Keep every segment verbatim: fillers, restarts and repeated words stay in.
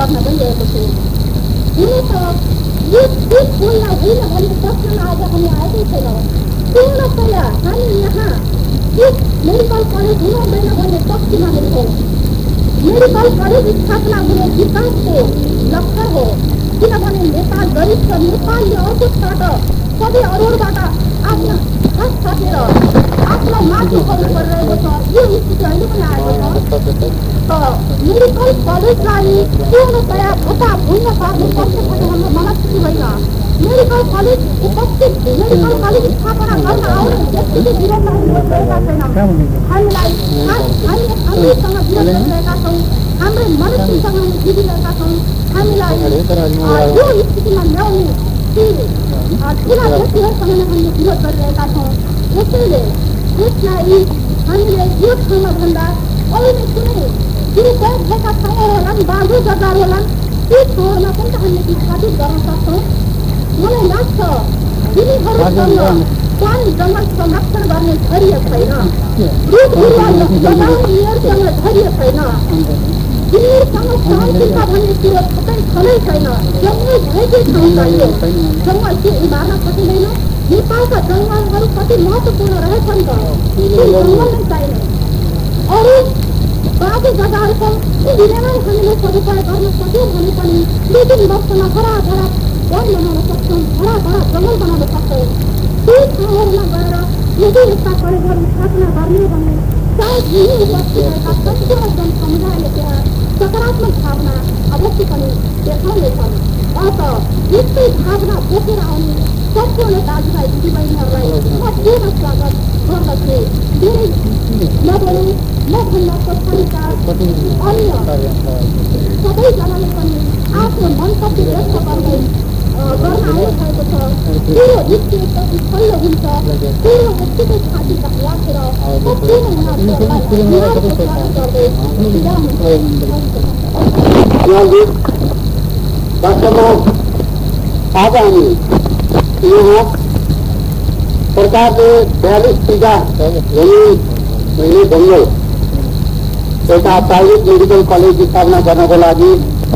गर्न गइरहेको छु। हुन त यो सिट बोल्न होइन भन्ने प्रश्नमा आज हामी आएकै छैनौँ। पूर्णतया हामी यहाँ सिट मेडिकल कलेज हुन हुँदैन भन्ने पक्षमा छौँ। मेडिकल कलेज स्थापना हुने विकासको लक्ष्य हो, किनभने नेपाल गरिब छ। नेपालले अर्कोबाट सबै अरूबाट आफ्नो हात थापेर आफ्नो माथि गर्नु परिरहेको छ। यो स्थिति अहिले पनि आएको छ। मेडिकल कलेजलाई पूर्णतया भत्ता भुइँमा पार्ने पक्षबाट हाम्रो मनस्थिति होइन। मेडिकल कलेज उपस्थित मेडिकल कलेज स्थापना गर्न आउने व्यक्तिको विरोधमा हामी गरिरहेका छैनौँ। हामीलाई हामीले हामीसँग विरोध गरिरहेका छौँ, हाम्रो मनस्थितिसँग हामी जितिरहेका छौँ। हामीलाई यो स्थितिमा ल्याउने ठुला व्यक्तिहरूसँग हामीले विरोध गरिरहेका छौँ। यसैले यसलाई हामीले यो ठाउँमा भन्दा अरू नै कुनै दुरुपयोग भएका ठाउँहरू होलान्, बाँधो जग्गा होलान्, ती ठाउँहरूमा पनि त हामीले स्थापित गर्न सक्छौँ। मलाई लाग्छ तिनीहरूसँग वन जङ्गल संरक्षण गर्ने धैर्य छैन, रुख बिरुवा लगाउनेहरूसँग धैर्य छैन, तिनीहरूसँग सहनशीलता भन्ने कुरो कतै छँदै छैन। जङ्गल भएकै ठाउँ चाहियो, जङ्गल के उमार्न सकिँदैन। नेपालका जङ्गलहरू कति महत्त्वपूर्ण रहेछन् त, ती जङ्गल नै चाहिने। अरू बाँकी जग्गाहरू छ दिनैमा हामीले सदुपयोग गर्न सक्यौँ भने पनि दुई तिन वर्षमा हराभरा वन बनाउन सक्छौँ, हराभरा जङ्गल बनाउन सक्छौँ। ती ठाउँहरूमा गएर यदि यस्ता कलेजहरू स्थापना गर्ने भने सायद यही उपस्थित भएका सम्पूर्ण जनसमुदायले त्यहाँ सकारात्मक भावना अवश्य पनि देखाउनेछन्। अत यस्तै भावना बोकेर आउने सम्पूर्ण दाजुभाइ दिदीबहिनीहरूलाई म पूर्ण स्वागत गर्दछु। धेरै नबोले मभन्दा पछाडिका अन्य सबैजनाले पनि आफ्नो मन्तव्य व्यक्त गर्दै गर्न आइरहेको छ। पूर्व दृष्टि एकदम फल्लो हुन्छ, पूर्व व्यक्तिको छाती राखेर सम्पूर्ण उहाँहरूलाई स्वागत गर्दै विदा हुन्छु। वास्तवमा आज हामी यहाँ सरकारले बयालिस बिघा जमिन हुने जङ्गल एउटा प्राइभेट मेडिकल कलेज स्थापना गर्नको लागि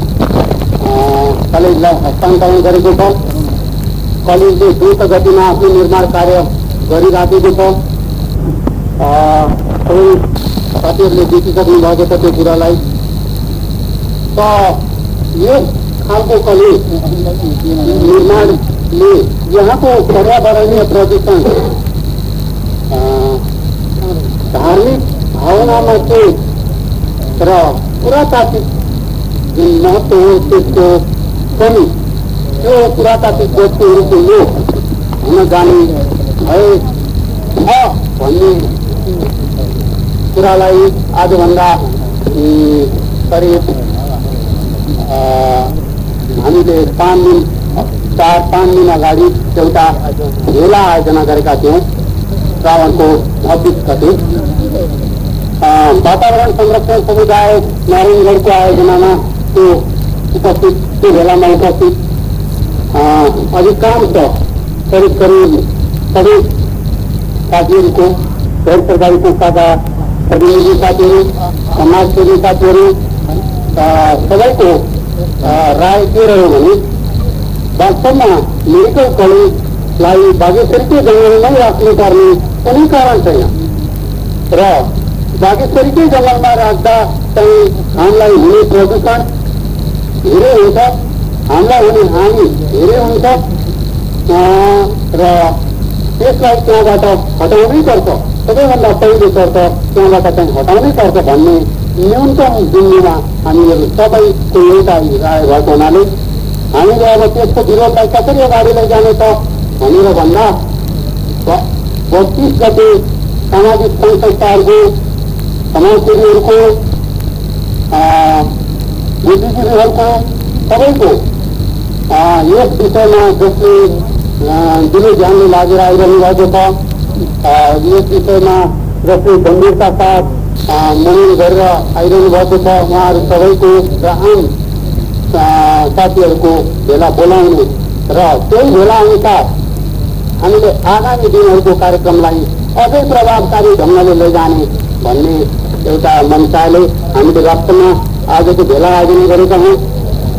कलेजलाई हस्तान्तरण गरेको छ। कलेजले द्रुत गतिमा आफ्नो निर्माण कार्य गरिराखेको छ। सबै साथीहरूले देखिसक्नु भएको छ त्यो कुरालाई। त यस खालको कलेज निर्माणले यहाँको पर्यावरणीय प्रदूषण, धार्मिक भावनामा चाहिँ र पुरातात्विक जुन महत्त्व हो त्यसको पनि त्यो पुरातात्विक वस्तुहरूको लोप हुन जाने भए भन्ने कुरालाई आजभन्दा करिब हामीले पाँच दिन चार पाँच दिन अगाडि एउटा भेला आयोजना गरेका थियौँ श्रावणको छब्बिस गते। वातावरण संरक्षण समुदाय नारायणगढको आयोजनामा त्यो उपस्थित त्यो भेलामा उपस्थित अधिकांश करिब करिब सबै साथीहरूको गैर सरकारी संस्थाका प्रतिनिधि साथीहरू, समाजसेवी साथीहरू सबैको राय के रह्यो भने वास्तवमा मेडिकल कलेजलाई बागेश्वरीकै जङ्गलमै राख्नुपर्ने कुनै कारण छैन र बागेश्वरीकै जङ्गलमा राख्दा चाहिँ हामीलाई हुने प्रदूषण धेरै हुन्छ, हामीलाई हुने हानि धेरै हुन्छ र त्यसलाई त्यहाँबाट हटाउनै पर्छ। सबैभन्दा पहिलो शर्त त्यहाँबाट चाहिँ हटाउनै पर्छ भन्ने न्यूनतम बिन्दुमा हामीहरू सबैको एउटा राय भएको हुनाले हामीले अब त्यसको विरोधलाई कसरी अगाडि लैजाने त भनेर भन्दा बत्तीस गते सामाजिक सङ्घ संस्थाहरूको, समाजसेवीहरूको, बुद्धिजीवीहरूको सबैको यस विषयमा जसले दिलो ध्यानले लागेर आइरहनु भएको छ, यस विषयमा जसले गम्भीरता साथ मनन गरेर आइरहनु भएको छ, उहाँहरू सबैको र आम साथीहरूको भेला बोलाउने र त्यही भेला अनुसार हामीले आगामी दिनहरूको कार्यक्रमलाई अझै प्रभावकारी ढङ्गले लैजाने भन्ने एउटा मनसायले हामीले वास्तवमा आजको भेला आयोजना गरेका हौँ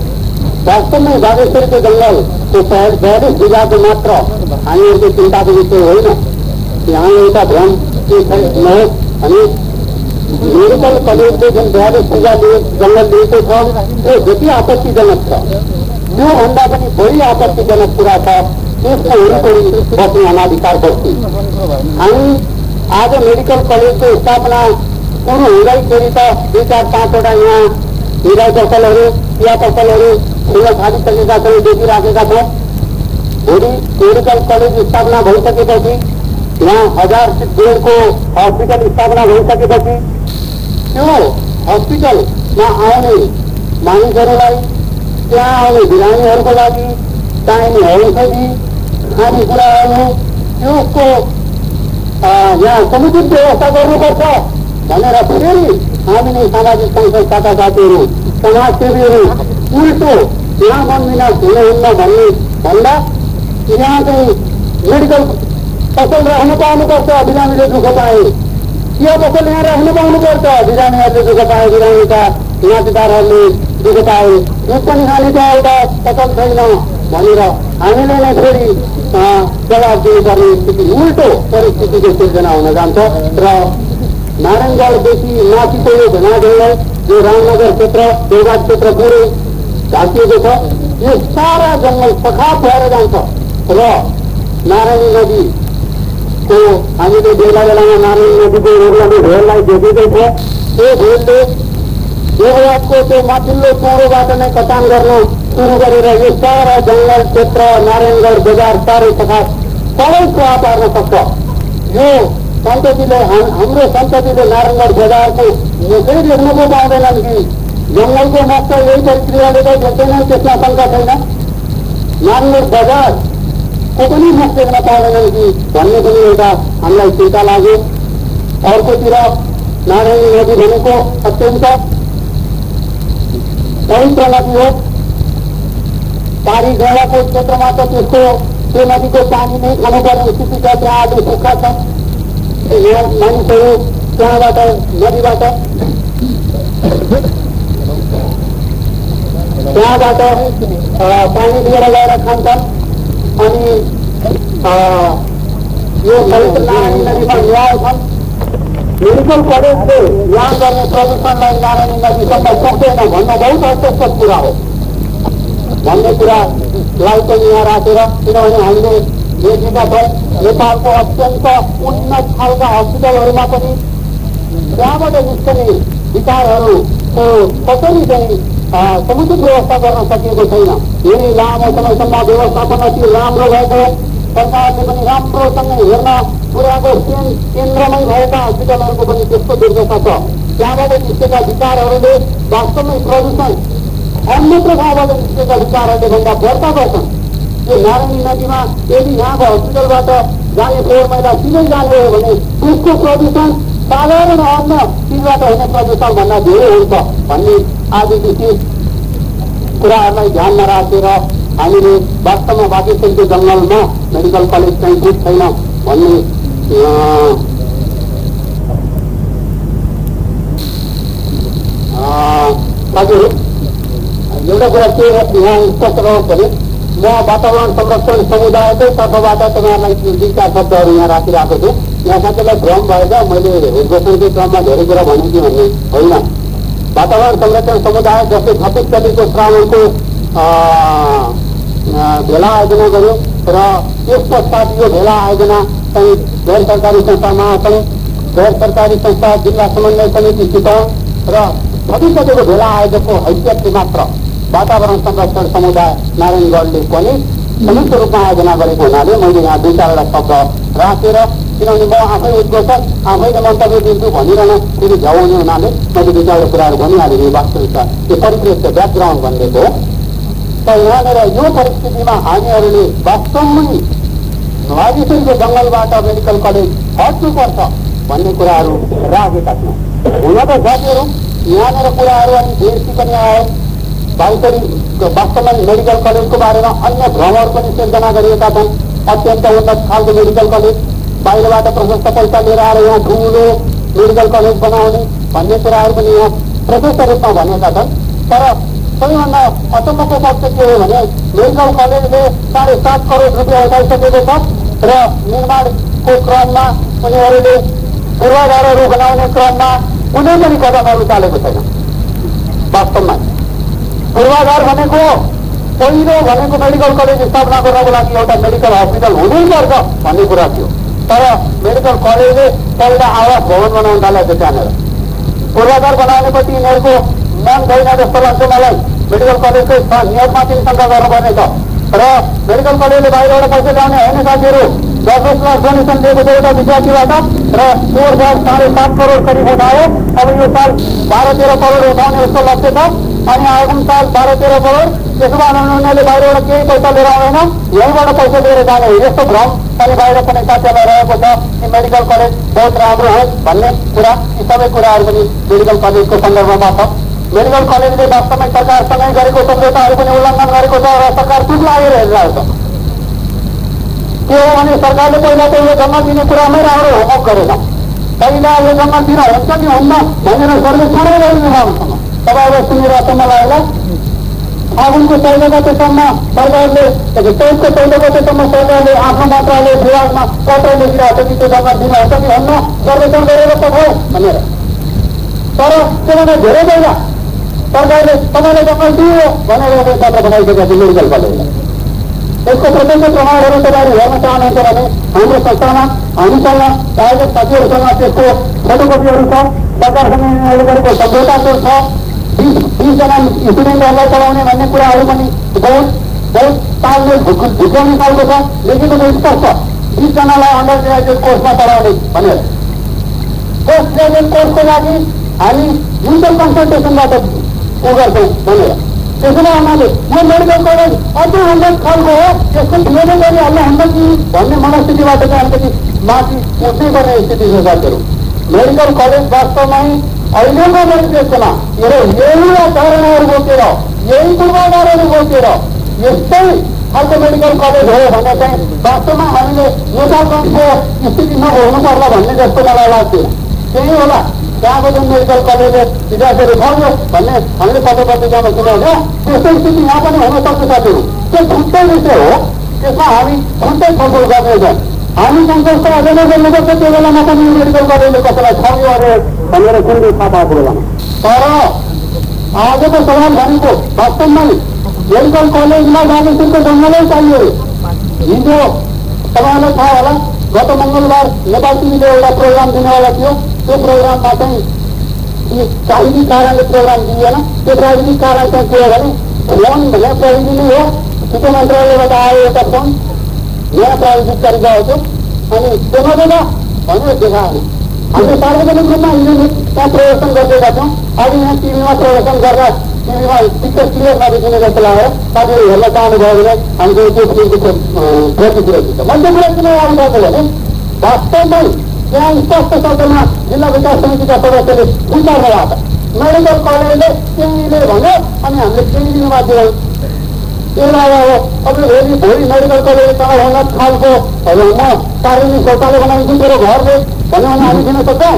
वास्तवमै बागेश्वरीको जङ्गलको बयालिस बिघाको मात्र हामीहरूको चिन्ताको विषय होइन। यहाँ एउटा भ्रम के नहोस् भने मेडिकल कलेजले जुन बयालिस बिघा जङ्गल लिएको छ त्यो जति आपत्तिजनक छ त्योभन्दा पनि बढी आपत्तिजनक कुरा छ त्यसको वरिपरि बस्ने अनाधिकार बस्ती। हामी आज मेडिकल कलेजको स्थापना सुरु हुँदैखेरि त दुई चार पाँचवटा यहाँ हिरा पसलहरू चिया पसलहरू खुल्ला थालिसकेका छन्, देखिराखेका छौँ। भोलि मेडिकल कलेज स्थापना भइसकेपछि यहाँ हजार बेडको हस्पिटल स्थापना भइसकेपछि त्यो हस्पिटलमा आउने मानिसहरूलाई त्यहाँ आउने बिरामीहरूको लागि चाहिने औषधि खानेकुराहरू त्यसको यहाँ समुचित व्यवस्था गर्नुपर्छ भनेर फेरि हामीले सामाजिक सङ्घ संस्थाका साथीहरू समाजसेवीहरू उल्टो यहाँ मनमिनास हुनुहुन्न भन्ने भन्दा यहाँ चाहिँ मेडिकल पसल राख्न पाउनुपर्छ, बिरामीले दुःख पाए चिया पसल यहाँ राख्न पाउनुपर्छ, बिरामीहरूले दुःख पाए, बिरामीका नातेदारहरूले दुःख पाए, दुध पनि खाने त एउटा पसल छैन भनेर हामीले नै फेरि जवाब दिनुपर्ने स्थिति उल्टो परिस्थितिको सिर्जना हुन जान्छ। र नारायणगढदेखि माथिको यो घनाजङ्गल जो रामनगर क्षेत्र देवघाट क्षेत्र पुरै ढाकिएको छ यो सारा जङ्गल सखाप भएर जान्छ र नारायणी नदीको हामीले बेला बेलामा नारायणी नदीको उर्लने भेललाई देखेकै छ। त्यो भेलले देवघाटको त्यो माथिल्लो चौरोबाट नै कटान गर्न सुरु गरेर यो सारा जङ्गल क्षेत्र नारायणगढ बजार साह्रै सखाप सबै प्रभाव पार्न सक्छ। यो सन्ततिले हाम्रो सन्ततिले नारायणगढ बजारको मुखै देख्न पो पाउँदैनन् कि जङ्गलको नष्ट यही प्रक्रियाले त देख्दैनन्, त्यसमा शङ्का छैन। नारायणगढ बजारको पनि नष्ट देख्न पाउँदैनन् कि भन्ने पनि एउटा हामीलाई चिन्ता लाग्यो। अर्कोतिर नारायणी नदी भनेको अत्यन्त पवित्र नदी हो। पारी गैँडाको क्षेत्रमा त त्यसको त्यो नदीको पानी नै खानुपर्ने स्थिति छ। त्यहाँ आज सुक्खा छ, यहाँ मानिसहरू त्यहाँबाट नदीबाट त्यहाँबाट पानी लिएर गएर खान्छन्। अनि यो पवित्र नारायणी नदीमा ल्याउँछन्। मेडिकल कलेजले यहाँ गर्ने प्रदूषणलाई नारायणी नदीसम्म सक्दैन भन्न बहुत अस्पष्ट कुरा हो भन्ने कुरालाई पनि यहाँ राखेर, किनभने हामीले देखेका छौँ नेपालको अत्यन्त उन्नत खालका हस्पिटलहरूमा पनि त्यहाँबाट निस्कने विचारहरूको कसरी चाहिँ समुचित व्यवस्था गर्न सकिएको छैन। धेरै लामो समयसम्म व्यवस्थापन अति राम्रो भएको, सरकारले पनि राम्रोसँग हेर्न पुर्याएको केन्द्रमै भएका हस्पिटलहरूको पनि त्यस्तो दुर्दशा छ। त्यहाँबाट निस्केका विचारहरूले वास्तवमै प्रदूषण अन्यत्र ठाउँबाट निस्केका विचारहरूले भन्दा बढ्ता गर्छन्। यो नारायणी नदीमा यदि यहाँको हस्पिटलबाट जाने फोहोर मैला सिधै जाने हो भने त्यसको प्रदूषण साधारण अन्य चिजबाट हुने प्रदूषण भन्दा धेरै हुन्छ भन्ने आदि विशेष कुराहरूलाई ध्यानमा राखेर हामीले वास्तवमा बागेश्वरीको जङ्गलमा मेडिकल कलेज चाहिँ ठिक छैन भन्ने हजुर एउटा कुरा के यहाँ स्पष्ट गरोस् भने म वातावरण संरक्षण समुदायकै तर्फबाट तपाईँहरूलाई दुई चार शब्दहरू यहाँ राखिरहेको छु। यहाँ साथीलाई भ्रम भएर मैले उद्घोषणकै क्रममा धेरै कुरा भनेँ कि भन्ने होइन। वातावरण संरक्षण समुदाय जस्तै छत्तिस गतिको श्रावणको भेला आयोजना गर्यो र त्यस पश्चात यो भेला आयोजना चाहिँ गैर सरकारी संस्था महासङ्घ, गैर सरकारी संस्था जिल्ला समन्वय समिति चितवन र छत्तिस गतिको भेला आयोजकको हैसियतले मात्र वातावरण संरक्षण समुदाय नारायणगढले पनि संयुक्त रूपमा आयोजना गरेको हुनाले मैले यहाँ दुई चारवटा शब्द राखेर, किनभने म आफै उद्घोषक आफैले मन्तव्य दिन्छु भनिरहन फेरि झ्याउने हुनाले मैले दुई चारवटा कुराहरू भनिहालेँ। वास्तविकता यो परिप्रेक्ष्य ब्याकग्राउन्ड भनिदिएको हो। त यहाँनिर यो परिस्थितिमा हामीहरूले वास्तवमै बागेश्वरीको जङ्गलबाट मेडिकल कलेज हट्नुपर्छ भन्ने कुराहरू राखेका छौँ। हुन त साथीहरू यहाँनिर कुराहरू अनि धेरै पनि आयो। बागेश्वरी वास्तवमा मेडिकल कलेजको बारेमा अन्य भ्रमहरू पनि सिर्जना गरिएका छन्। अत्यन्त उन्नत खालको मेडिकल कलेज, बाहिरबाट प्रशस्त पैसा लिएर आएर यहाँ ठुलो मेडिकल कलेज बनाउने भन्ने कुराहरू पनि यहाँ प्रशस्त रूपमा भनेका छन्। तर सबैभन्दा अचम्मको पक्ष के हो भने मेडिकल कलेजले साढे सात करोड रुपियाँ उठाइसकेको छ र निर्माणको क्रममा उनीहरूले पूर्वाधारहरू बनाउने क्रममा कुनै पनि कदमहरू चालेको छैन। वास्तवमा पूर्वाधार भनेको पहिलो भनेको मेडिकल कलेज स्थापना गर्नको लागि एउटा मेडिकल हस्पिटल हुनैपर्छ भन्ने कुरा थियो, तर मेडिकल कलेजले पहिला आवास भवन बनाउन थालेको त्यहाँनिर। पूर्वाधार बनाउनेपछि यिनीहरूको मन छैन जस्तो लाग्छ मलाई। मेडिकल कलेजको नियममाथि शङ्का गर्नुपर्ने छ र मेडिकल कलेजले बाहिरबाट पैसा ल्याउने होइन साथीहरू। दस दस लाख डोनेसन दिएको छ एउटा विद्यार्थीबाट र पोहोर साल साढे सात करोड करिब उठायो। अब यो साल बाह्र तेह्र करोड उठाउने जस्तो लक्ष्य छ अनि आगामी साल बाह्र तेह्र करोड। त्यसो भए उनीहरूले बाहिरबाट केही पैसा लिएर आउँदैन, यहीँबाट पैसा लिएर जाने यस्तो भ्रम पनि बाहिर पनि साथीहरूलाई रहेको छ कि मेडिकल कलेज बहुत राम्रो हो भन्ने कुरा। यी सबै कुराहरू पनि मेडिकल कलेजको सन्दर्भमा छ। मेडिकल कलेजले वास्तवमै सरकारसँगै गरेको सम्झौताहरू पनि उल्लङ्घन गरेको छ र सरकार चुप लागेर हेरिरहेको छ। के हो भने सरकारले पहिला त यो जङ्गल दिने कुरामै राम्रो होमवर्क गरेन। पहिला यो जङ्गल दिन हुन्छ कि हुन्न भनेर सर्वेक्षणै गरिदिनु राम्रोसँग। तपाईँहरू सुनेर सम्म लागेला फागुनको चौध गतेसम्म सरकारले चौधको चौध गतेसम्म सरकारले आफ्नो मन्त्रालय विभागमा पत्र लेखिरहेको छ कि त्यो जङ्गल दिन हुन्छ कि हुन्न सर्वेक्षण गरेर पठाऊ भनेर। तर त्योभन्दा धेरै पहिला सरकारले तपाईँले जङ्गल दियो भनेर पत्र पठाइसकेको छ मेडिकल कलेजलाई। यसको प्रत्यक्ष प्रमाणहरू तपाईँहरू हेर्न चाहनुहुन्छ भने हाम्रो संस्थामा हामीसँग प्रायोजक साथीहरूसँग त्यसको फोटोकपीहरू छ। सरकारसँग यिनीहरूले गरेको सम्झौताको छ। बिस बिसजना स्टुडेन्टहरूलाई पढाउने भन्ने कुराहरू पनि बहुत बहुत तालमेल झुक्याउने खालको छ। लेखेको त स्पष्ट बिसजनालाई अन्डर ग्रेजुएट कोर्समा पढाउने भनेर। पोस्ट ग्रेजुएट कोर्सको लागि हामी म्युचुअल कन्सल्टेसनबाट उ गर्छौँ भनेर। त्यसो भए उनीहरूले यो मेडिकल कलेज अझै हन्ड्रेड खालको हो, यसको ठुलो गरिहाल्नु हुन्छ कि भन्ने मनस्थितिबाट चाहिँ अलिकति माथि उठ्नै पर्ने स्थिति छ साथीहरू। मेडिकल कलेज वास्तवमै अहिलेको परिप्रेक्षमा यो यही धारणाहरू बोकेर यही पूर्वाधारहरू बोकेर यस्तै खालको मेडिकल कलेज हो भने चाहिँ वास्तवमा हामीले नेपालको स्थिति नभोग्नु पर्ला भन्ने जस्तो मलाई लाग्थ्यो। त्यही होला त्यहाँको जुन मेडिकल कलेजले विद्यार्थीहरू पढ्यो भन्ने हामीले पत्र पत्रिकामा सुनाउँछ त्यस्तै स्थिति यहाँ पनि हुन सक्छ साथीहरू। त्यो छुट्टै विषय हो, त्यसमा हामी छुट्टै छलफल गर्नेछौँ। हामी सन्तुष्ट अझै नै गर्नुपर्छ त्यो बेलामा पनि मेडिकल कलेजले कसैलाई ठग्यो अरे भनेर कुनै थाहा पाएको बेलामा। तर आजको सवाल भनेको वास्तवमै मेडिकल कलेजमा डाइमेन्सनको जङ्गलै चाहियो। हिजो तपाईँहरूलाई थाहा होला गत मङ्गलबार नेपाल टिभीले एउटा प्रोग्राम दिनेवाला थियो। त्यो प्रोग्राममा चाहिँ प्राविधिक कारणले प्रोग्राम दिएन। त्यो प्राविधिक कारण चाहिँ के हो भने फोन भने प्रविधि नै हो। शिक्षा मन्त्रालयबाट आयो एउटा फोन नयाँ प्राविधिक तरिका हो त्यो। अनि त्यो नदेला भनेर देखाएन। हामीले सार्वजनिक रूपमा हिजो त्यहाँ प्रदर्शन गरिदिएका छौँ। अहिले यहाँ टिभीमा प्रदर्शन गर्दा टिभीमा पिक्चर क्लियर नदेखिने जस्तो लाग्यो। साथीहरू हेर्न चाहनुभयो भने हामीले त्यो फिल्मको प्रतिक्रिया दिन्छ। मैले कुरा किन याद गर्छु भने वास्तवमै त्यहाँ स्पष्ट शब्दमा जिल्ला विकास समितिका सदस्यले उच्चार्न भएको मेडिकल कलेजले केहीले भन्यो अनि हामीले केही दिनु बाध्य हो। त्यसलाई अब अब भोलि भोलि मेडिकल कलेज चलाउन खालको म सार्वजनिक शौचालय बनाइदिन्छु मेरो घरले भन्यो भने हामी दिन सक्छौँ?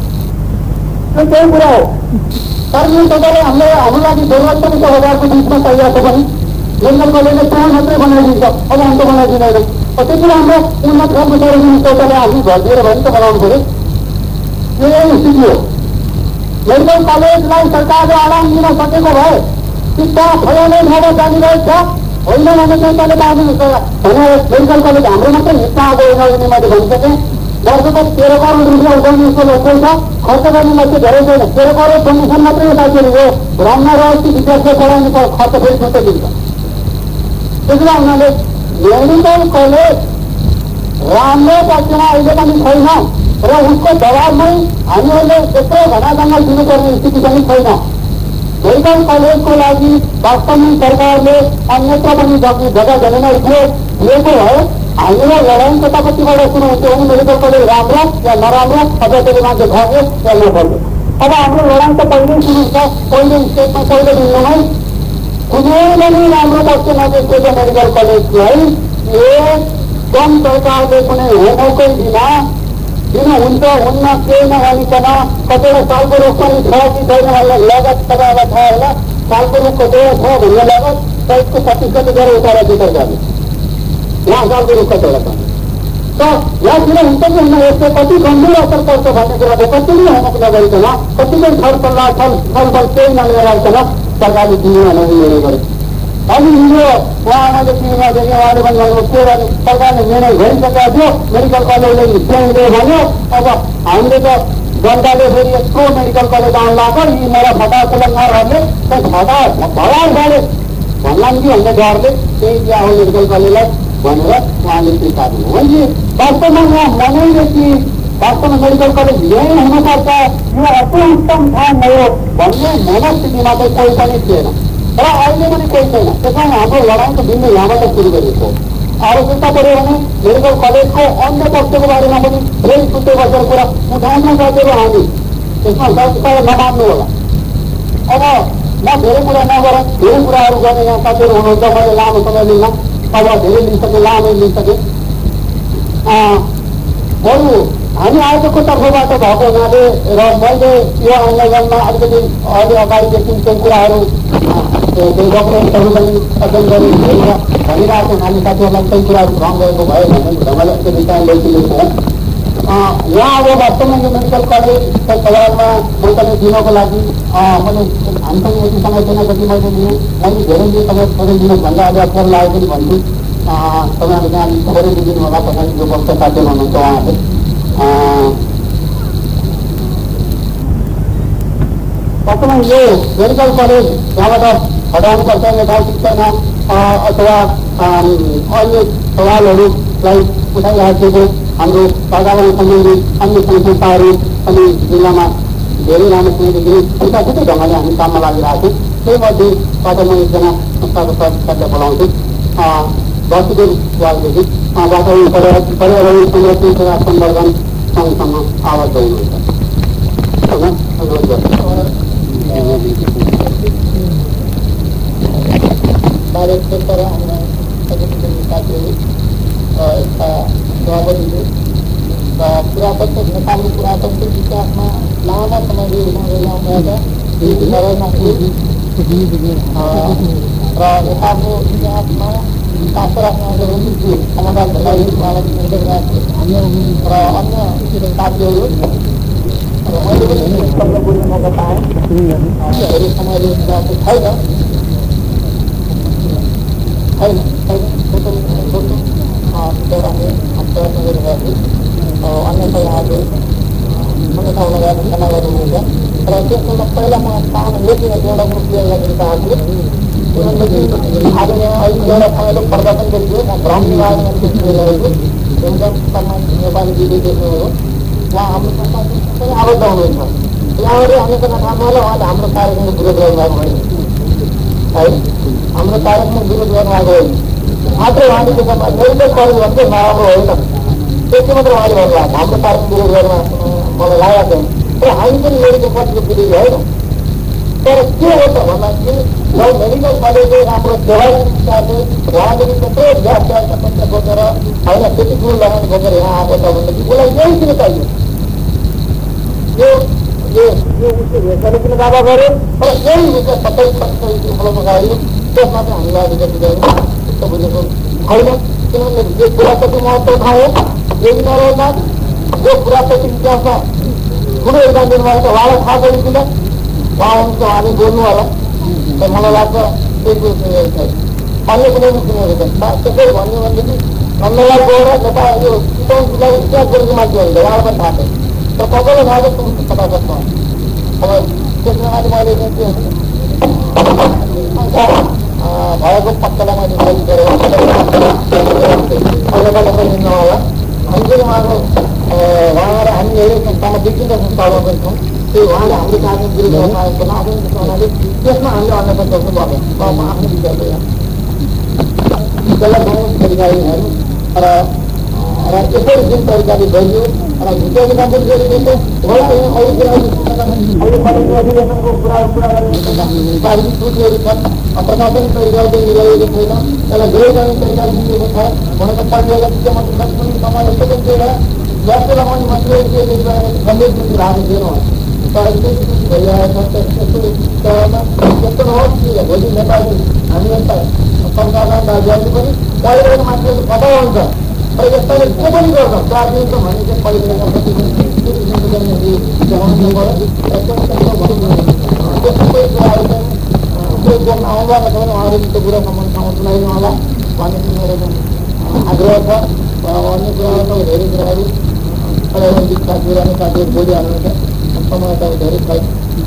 त्यो त्यही कुरा हो। सार्वजनिक शौचालय हामीले हाम्रो लागि जरुरत पनि छ बजारको बिचमा चाहिएको पनि मेडिकल कलेजले त्यो मात्रै बनाइदिन्छ। अब अन्त बनाइदिँदैन। त्यसरी हाम्रो उन्नत खालको सार्वजनिक शौचालय हामी घर दिएर भने त बनाउनु पऱ्यो। यो यही स्थिति हो। मेडिकल कलेजलाई सरकारले आराम दिन सकेको भए शिक्षा फैलाउने ठाउँमा जानिरहेको छ होइन भने चाहिँ त्यसले बाँधिन्छ भने मेडिकल कलेज हाम्रो मात्रै हिस्सा आएको होइन मैले भनिसकेँ। वर्षको तेह्र करोड रुपियाँ उठाउने यसको लक्ष्य छ। खर्च गर्ने लक्ष्य धेरै छैन। तेह्र करोड डोनेसन मात्रै साथीहरू हो। भ्रममा रह्यो कि विद्यार्थी पढाउने खर्च फेरि छुट्टै दिन्छ। त्यसमा उनीहरूले मेडिकल कलेज राम्रो पक्षमा अहिले पनि छैन र उसको दबावमै हामीहरूले यत्रो घना जङ्गल दिनुपर्ने स्थिति पनि छैन। मेडिकल कलेजको लागि वास्तवमै सरकारले अन्यत्र पनि जग्गा जमिन उपयोग दिएको भए हामीलाई लडाइँ कतापट्टिबाट सुरु हुन्थ्यो भने मेडिकल कलेज राम्रो या नराम्रो अथवा त्यसले मान्छे खग्यो या नखग्यो। अब हाम्रो लडाइँ त पहिल्यै सुरु छ। पहिलो स्टेटमा पहिलो दिनमा कुनै पनि राम्रो पक्ष नदेखेको छ मेडिकल कलेजलाई एकदम सरकारले कुनै होमवर्कै दिन किन हुन्छ हुन्न केही नभनिकन कतिवटा सालको रोजगारी छ कि छैन भन्ने लगत तपाईँलाई थाहा होला सालको रुख कतिवटा छ भन्ने लागत त्यसको पच्चिस गते गएर उताएर वितरण गर्ने यहाँ सालको रुख कतिवटा छ त यहाँ किन हुन्छ कि हुन यसले कति गम्भीर असर पर्छ भन्ने कुरा कति नै होमवर्क नगरिकन कतिकै छलफल्ला छलफल केही नलिएर सरकारले दिने निर्णय गर्यो। अनि हिजो उहाँले टिभीमा देखेँ उहाँले पनि भन्नुभयो के भने सरकारले निर्णय गरिसकेको थियो मेडिकल कलेजले त्यहीँले भन्यो अब हामीले त जनताले फेरि यत्रो मेडिकल कलेज आउनु लाग्यो यी मेरा फटा कुलङ्गारहरूले फटा भलाइ गरे भन्लान् कि भन्ने डरले त्यही कि आउँ मेडिकल कलेजलाई भनेर उहाँले स्वीकार दिनु भने वास्तवमा यहाँ मनाइले कि वास्तवमा मेडिकल कलेज यही हुनुपर्छ यो अति उत्तम ठाउँ हो भन्ने मनस्थितिमा चाहिँ कोही पनि थिएन र अहिले पनि कोही छैन। त्यसमा हाम्रो लडाइँको बिन्दु यहाँबाट सुरु गरिएको आवश्यकता पऱ्यो भने मेडिकल कलेजको अन्य पक्षको बारेमा पनि फेरि छुट्टै बसेर कुरा उठाउन सकेको हामी त्यसमा सरकार नमान्नु होला। अब म धेरै कुरा नगर धेरै कुराहरू गर्ने यहाँ साथीहरू हुनुहुन्छ मैले लामो समय लिन्न अब धेरै लिइसकेँ लामै लिइसकेँ अरू हामी आयोजकको तर्फबाट भएको हुनाले र मैले यो आन्दोलनमा अलिकति अहिले अगाडिदेखि केही कुराहरू केही डकुमेन्टहरू पनि अध्ययन गरी भनिरहेको हुनाले साथीहरूलाई केही कुराहरू भ्रम गएको भयो भन्ने मैले त्यो विचार ल्याइदिएको हो। यहाँ अब वास्तवमा यो मेडिकल कलेजको सवालमा मैले दिनको लागि मैले हामीसँग यति समय छैन जति मैले लिएँ मैले धेरै लिएँ तपाईँ थोरै दिनुहोस् भन्दा अहिले अप्ठ्यारो लागेको पनि भन्छु तपाईँहरू त्यहाँ थोरै दिनु होला तपाईँ जो वक्त साथीहरू हुनुहुन्छ उहाँहरूले वास्तवमा यो मेडिकल कलेज यहाँबाट हटाउनुपर्छ नेपाल शिक्षामा अथवा अन्य सवालहरूलाई उठाइराखेको हाम्रो पर्यावरण सम्बन्धी अन्य संस्थाहरू पनि जिल्लामा धेरै लामो समयदेखि छुट्टै ढङ्गले हामी काममा लागिरहेको छौँ। त्यही मध्येबाट म एकजना संस्थाको सदस्य बोलाउँछु वासुदेव वालदेखि वातावरण पर्यावरण संरक्षण तथा संवर्धन सँगसँग आवाज गर्नुहुन्छ। बारे क्षेत्र हामीलाई साथीहरू यसका जवाब दिनु र पुरातत्व नेपाली पुरातत्व विकासमा लामो समयले ल्याउनुभएका र नेपालको इतिहासमा विकास राख्ने समाधान र अन्य साथीहरू र मैले पनि शब्द बोल्ने मौका पाएँ धेरै समयले छैन छैन हामी प्रयत्न गरिरहेको छु अन्यथा यहाँले अन्य ठाउँमा गएर क्षमा गर्नुहुन्छ र त्यसमा पहिला म चाहनु लेखेर एउटा म क्लियर गर्न चाहन्छु किनभने आज यहाँ अहिले एउटा समयले प्रदर्शन गरियो म भ्रम निवारण गरिरहेको छु सम्मान नेपाली दिदी देख्नुभयो उहाँ हाम्रो संस्थामा पनि आबद्ध हुनुहुन्छ यहाँहरू हामीसँग थाहा होला उहाँले हाम्रो कार्यक्रमको विरोध गर्नुभएको होइन है हाम्रो कार्यक्रमको विरोध गर्नुभएको होइन मात्र उहाँले के भन्छ मेडिकल कलेज भन्छ नराम्रो होइन त्यति मात्र उहाँले भन्नुभएको हाम्रो कार्यक्रम विरोध गर्न मलाई लागेको छैन र हामी पनि मेडिकल कलेजको विरोधी होइन तर के हो त भन्दाखेरि जब मेडिकल कलेजले राम्रो सेवा गर्ने उहाँले त्यत्रो व्याख्या समस्या खोजेर होइन त्यति ठुलो लगानी खोजेर यहाँ आएको छ भनेदेखि उसलाई यही किन चाहियो यो यो यो उसको भेषले किन दावा गर्यो र यही विषय सबै सबै उपलब्ध गरायो त्यसमा चाहिँ हामीलाई अलिकति गर्नु त्यस्तो बुझेको छैन किनभने यो पुरातात्विक महत्त्व ठाउँ हो यही नरहेमा यो पुरातात्विक इतिहासमा ठुलो योगदान दिनुभएको छ उहाँलाई थाहा छैन किन उहाँ हुन्छ उहाँले बोल्नु होला तर मलाई लाग्छ त्यही कुरो सुनेको छैन अन्य कुनै पनि सुनेको छैन त्यसै भन्यो भनेदेखि नन्दलाल गएर नेपाल यो चितवन जिल्लाको इतिहास गरेको मान्छे हुन्छ उहाँलाई पनि थाहा छैन तर तपाईँले थाहा छ तुम पता सक्छ अब त्यसमा माथि मैले भएको पक्षलाई मैले सही गरेर होला हामी चाहिँ उहाँको उहाँबाट हामी यही संस्थामा व्यक्तिगत संस्थामा पनि छौँ त्यही उहाँले हाम्रो कार्यक्रम विरोध गर्न आएको हुनाले त्यसमा हामीले अन्य पनि गर्नु पर्यो म आफ्नो विचार त्यसलाई गाउँ तरिकाले हेर्नु र र यसरी जुन तरिकाले गरियो र भिडियोको कम्प्लिट गरिदिएको होला यहाँ अरू अरू कलेजको अधिवेशनको कुरा कुरा गर्ने प्राविधिक त्रुटिहरू छन् प्रशासनिक तरिकाले मिलाइएको छैन त्यसलाई धेरै गर्ने तरिकाले दिइएको छ भनेर पढिरहेका शिक्षा मन्त्री पनि समय यस्तो पनि थिएन व्याख्या लगाउने मान्छे सन्देश पनि राखेको थिएन भइरहेको छ। त्यस्तो तहमा त्यस्तो नहोस् कि भोलि नेपाली हामीलाई सरकारलाई राज्यले पनि पहिलेको मान्छेहरू कता हुन्छ खै यस्तोले को पनि गर्छ चार दिनको भने चाहिँ पहिलेका कति त्यस्तो कोही कुराहरू चाहिँ कोही बोल्न आउँला भने उहाँहरू त्यो कुरा सम्बन्धमा सुनाइदिनु होला भन्ने मेरो आग्रह छ। अन्य कुराहरू त धेरै कुराहरू प्राविधिक साथीहरू साथीहरू बोलिहाल्नुहुन्छ समय त धेरै छ।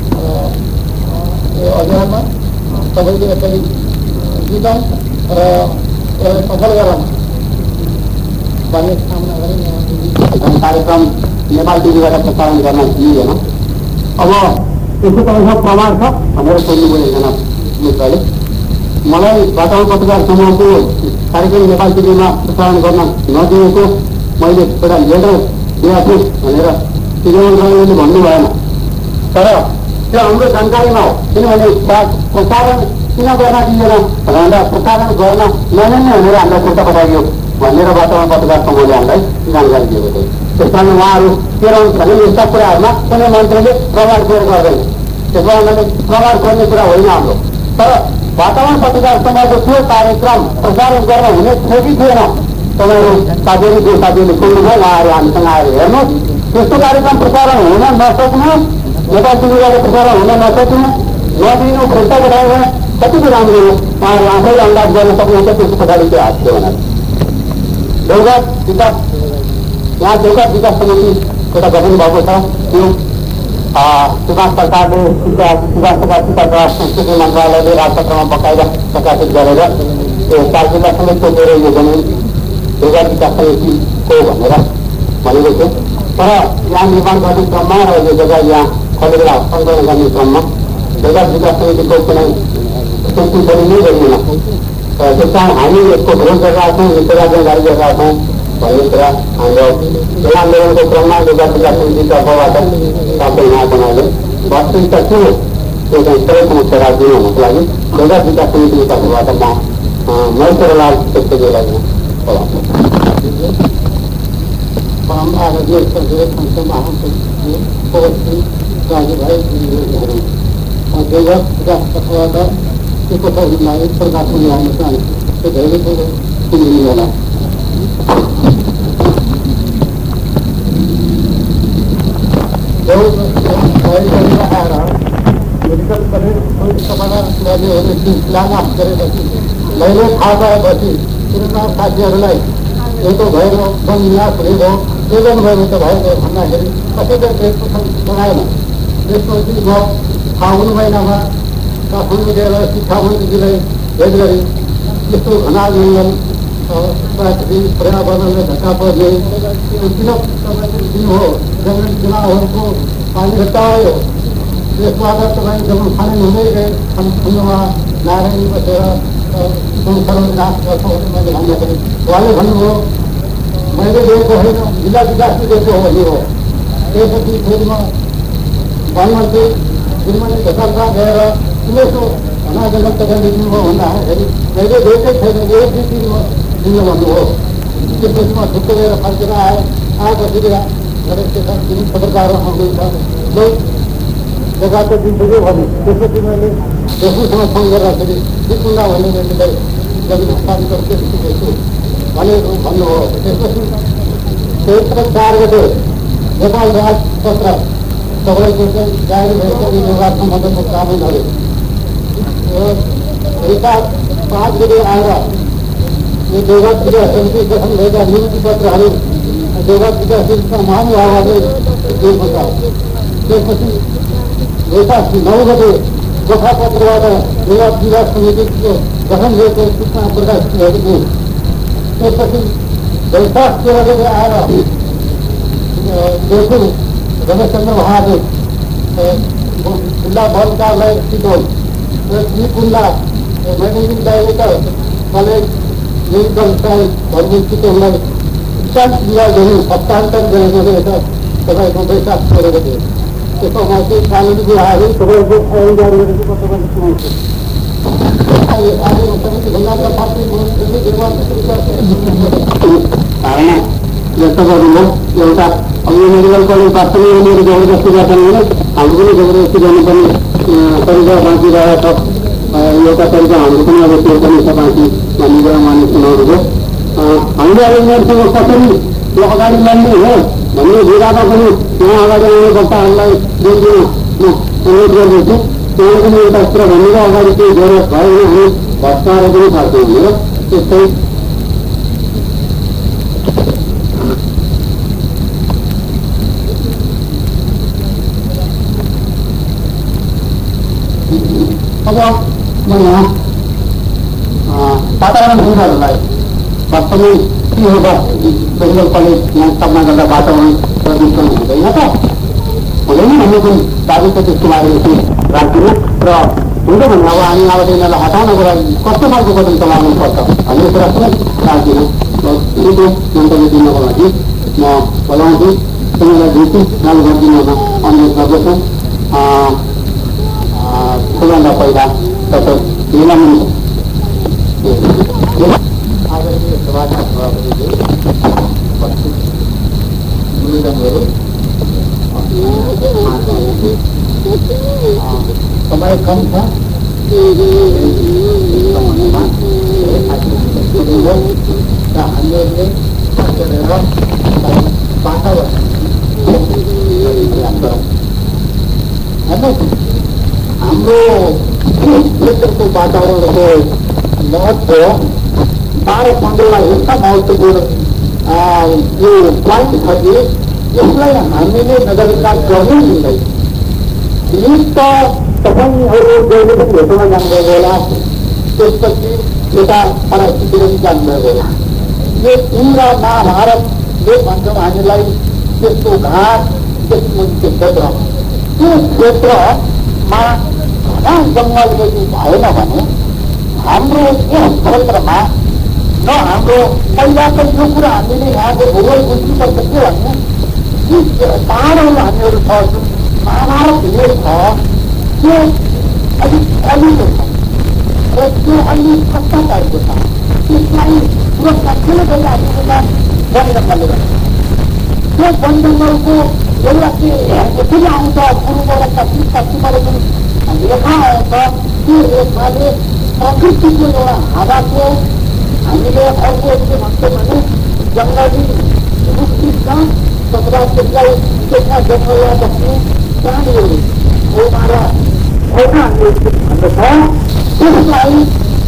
यो अभियानमा सबैले यसरी जितौँ र यसलाई सफल गरौँ भन्ने कामना गरी कार्यक्रम नेपाल टिभीबाट प्रसारण गर्न दिइएन। अब यसो तपाईँसँग प्रमाण छ भनेर सोध्नुभयो एकजना मित्रले। मलाई वातावरण पत्रकार समूहको कार्यक्रम नेपाल टिभीमा प्रसारण गर्न नदिएको मैले एउटा लेटर दिएको छु भनेर सिद्धान्तले भन्नु भएन। तर त्यो हाम्रो जानकारीमा हो, किनभने प्रसारण किन गर्न दिएन भनेर प्रसारण गर्न नमिल्ने भनेर हामीलाई खुट्टा पठाइयो भनेर वातावरण पत्रकार समूहले हामीलाई जानकारी दिएको थियो। त्यस कारण उहाँहरू के रहन्छ भने यस्ता कुराहरूमा कुनै मन्त्रीले प्रमाण प्रयोग गर्दैन। त्यस कारणले प्रमाण गर्ने कुरा होइन हाम्रो। तर वातावरण पत्रकार समूहको त्यो कार्यक्रम प्रसारण गर्न हुने थियो कि थिएन तपाईँहरू साथीहरू जो साथीहरूले सुन्नुभयो उहाँहरू हामीसँग आएर हेर्नुहोस्। त्यस्तो कार्यक्रम प्रसारण हुन नसक्नु, नेपाल टिभीबाट प्रसारण हुन नसक्नु, नदिनु, खुट्टा पठायो भने कतिको राम्रो हो उहाँहरू आफैले अन्दाज गर्न सक्नुहुन्छ। त्यसको पछाडि त्यो हात थियो भनेर देउघाट विकास यहाँ देउघाट विकास समितिबाट गठन भएको छ। त्यो सुभाष सरकारले सुभाष प्रकाश शिक्षा संस्कृति मन्त्रालयले राजपत्रमा बकाइदा प्रकाशित गरेर यो चार जिल्ला समेत तोकेर यो जमिन देउघाट विकास समितिको भनेर भनेको थियो। तर यहाँ निर्माण गर्ने क्रममा र यो जग्गा यहाँ खलेर हस्तान्तरण गर्ने क्रममा देउघाट विकास समितिको कुनै सूची पनि नै गरिएन। त्यस कारण हामी यसको विरोध गरिरहेका छौँ, निषेधाज्ञा जारी गरिरहेका छौँ भन्ने कुरा हाम्रो जनआन्दोलनको क्रममा देउघाट विकास समिति तर्फबाट सबै यहाँकोले वास्तविकता के हो त्यो चाहिँ सबै समस्या राखिदिनु हुनको लागि देउघाट विकास समितिको तर्फबाट म महेश्वरलाल छेत्रीलाई देउघाट विकास तर्फबाट एकतालाई प्रकाशन ल्याउन चाहन्छु। त्यो धेरै ठुलो सुनिदिनु होला। आएर मेडिकल कलेज तपाईँलाई गर्नेहरूले सिलसिला माफ गरेपछि मैले थाहा पाएपछि तिनीहरूका साथीहरूलाई एउटा भएर बनियास भयो ओजन भयो त भएको भन्दाखेरि कसैले त्यसको बनाएन। त्यसपछि म फागुन महिनामा काठमाडौँ गएर शिक्षा मन्त्रीजीलाई भेट गरेँ। यस्तो घना जङ्गल प्राकृतिक पर्यावरणले धक्का पर्ने किन तपाईँको दिन हो जङ्गल चुनावहरूको पानी हटायो त्यसबाट तपाईँ जब खाने हुँदै गए खण्डमा नारायणी बसेर संसारमा नाश गर्छौँ भने मैले भन्दाखेरि उहाँले भन्नुभयो मैले दिएको होइन जिल्ला विकासले दिएको हो यो हो। त्यसपछि फेरि म वनमन्त्री श्रीमती घटकमा गएर किनेको घना जङ्गल तपाईँ दिनुभयो भन्दाखेरि मैले दिएकै छैन एक दुई दिन म दिनु भन्नुभयो। त्यसपछि म ढुक्क गएर फर्केर आएँ। आएपछि तिन पत्रकार आउँदैछ जो जग्गाको दिन्छु भने त्यसपछि मैले दोस्रोसँग फोन गर्दाखेरि सिकुन्डा भन्ने व्यक्तिलाई जमिन हस्तान्तरण सिकेछु भनेको भन्नुभयो। त्यसपछि चैत्र चार गते नेपाल राजपत्र तपाईँको चाहिँ जारी भएको विभाग सम्बन्धको कानुनहरू यता पाँच गते आएर यो देउघाट विकास समिति गठन भएका नियुक्ति पत्रहरू देउघाट विकास समितिका महानुभावहरूले दिएको छ। त्यसपछि यता नौ गते गोठापत्रबाट देउघाट विकास समितिको गठन भएको सूचना प्रकाशित भएको थियो। त्यसपछि वैशाख तेह्र गते आएर देखु रमेशचन्द्र महादेव जिल्ला वन कार्यालय चितवन र श्रीकुण्डा managing director college medical science भन्ने चितवनलाई चालिस जिल्ला जमिन हस्तान्तरण गरेको रहेछ तपाईँको वैशाख तेह्र गते। त्यसमा चाहिँ कानुनी विभागहरू तपाईँको ऐन जारी गरेको म तपाईँले सुनाउँछु। व्यक्त गर्नुभयो एउटा अब यो मेडिकल कलेज वास्तवमै उनीहरू जबरजस्ती गर्छन् भने हाम्रो पनि जबरजस्ती गर्नुपर्ने तरिका बाँकी रहेको छ। एउटा तरिका हाम्रो पनि अब त्यो पनि छ बाँकी भन्ने कुरा उहाँले सुनाउनुभयो। हामीले अब यिनीहरूसँग कसरी त्यो अगाडि लड्ने हो भन्ने विधामा पनि यहाँ अगाडि आउने वक्ताहरूलाई दिनदिन म अनुरोध गर्दैछु। उहाँले पनि एउटा कुरा भनेर अगाडि केही जरुरत भयो भने हामी भत्काएर पनि सक्छौँ भनेर त्यस्तै अब म यहाँ वातावरण विभागहरूलाई वास्तवमै के हो मेडिकल कलेज यहाँ स्थापना गर्दा वातावरण प्रदूषण हुँदैन त हुँदैन भन्ने पनि दाबी छ। त्यसको बारेमा चाहिँ राख्दिनँ र हुन्छ भने अब हामी अब यिनीहरूलाई हटाउनको लागि कस्तो खालको कदम चलाउनुपर्छ भन्ने कुरा पनि राख्दिनँ। र यिनको मन्तव्य दिनको लागि म बोलाउँछु। तपाईँलाई भेटी राम्रो गरिदिनुमा अनुरोध गर्दछु। सबैभन्दा पहिला डाक्टर निलमणि आदरणीय सभाका सभापतिज्यू, निवेदनहरू समय कम छ र हामीहरूले वातावरण हाम्रो क्षेत्रको वातावरणको महत्त्व बाह्र पन्ध्रलाई यस्ता महत्त्वपूर्ण यो पोइन्ट छ कि यसलाई हामीले नजरअन्दाज गर्नै मिल्दैन। एक त तपाईँहरू जहिले पनि भेटोमा जानुभएको होला, त्यसपछि यता परासीतिर पनि जानुभएको होला। यो पुरा महाभारतले भन्छौँ हामीलाई त्यसको घाट त्यसमुनिको क्षेत्र, त्यो क्षेत्रमा घना जङ्गल यदि भएन भने हाम्रो यस क्षेत्रमा न हाम्रो पहिलाको यो कुरा हामीले यहाँको भूगोल बुझ्नुपर्छ के भने यी पाहाडहरू हामीहरू छ जुन महाभारत हिँडेको छ त्यो अलिक अलिलो छ र त्यो अलिक कच्चा टाइपको छ। त्यसलाई सुरक्षा ठुलो गइरहेको वन जङ्गलले गर्छ। त्यो वन जङ्गलको एउटा के फेरि आउँछ पूर्वबाट पश्चिम पश्चिमबाट जुन रेखा आउँछ त्यो रेखाले प्रकृतिको एउटा हावाको हामीले अर्को के भन्छौँ भने जङ्गली रुखबिचमा तथा त्यसलाई त्यसमा जङ्गलमा बस्ने प्राणीहरू गोमाएर एउटा भन्दछ। त्यसलाई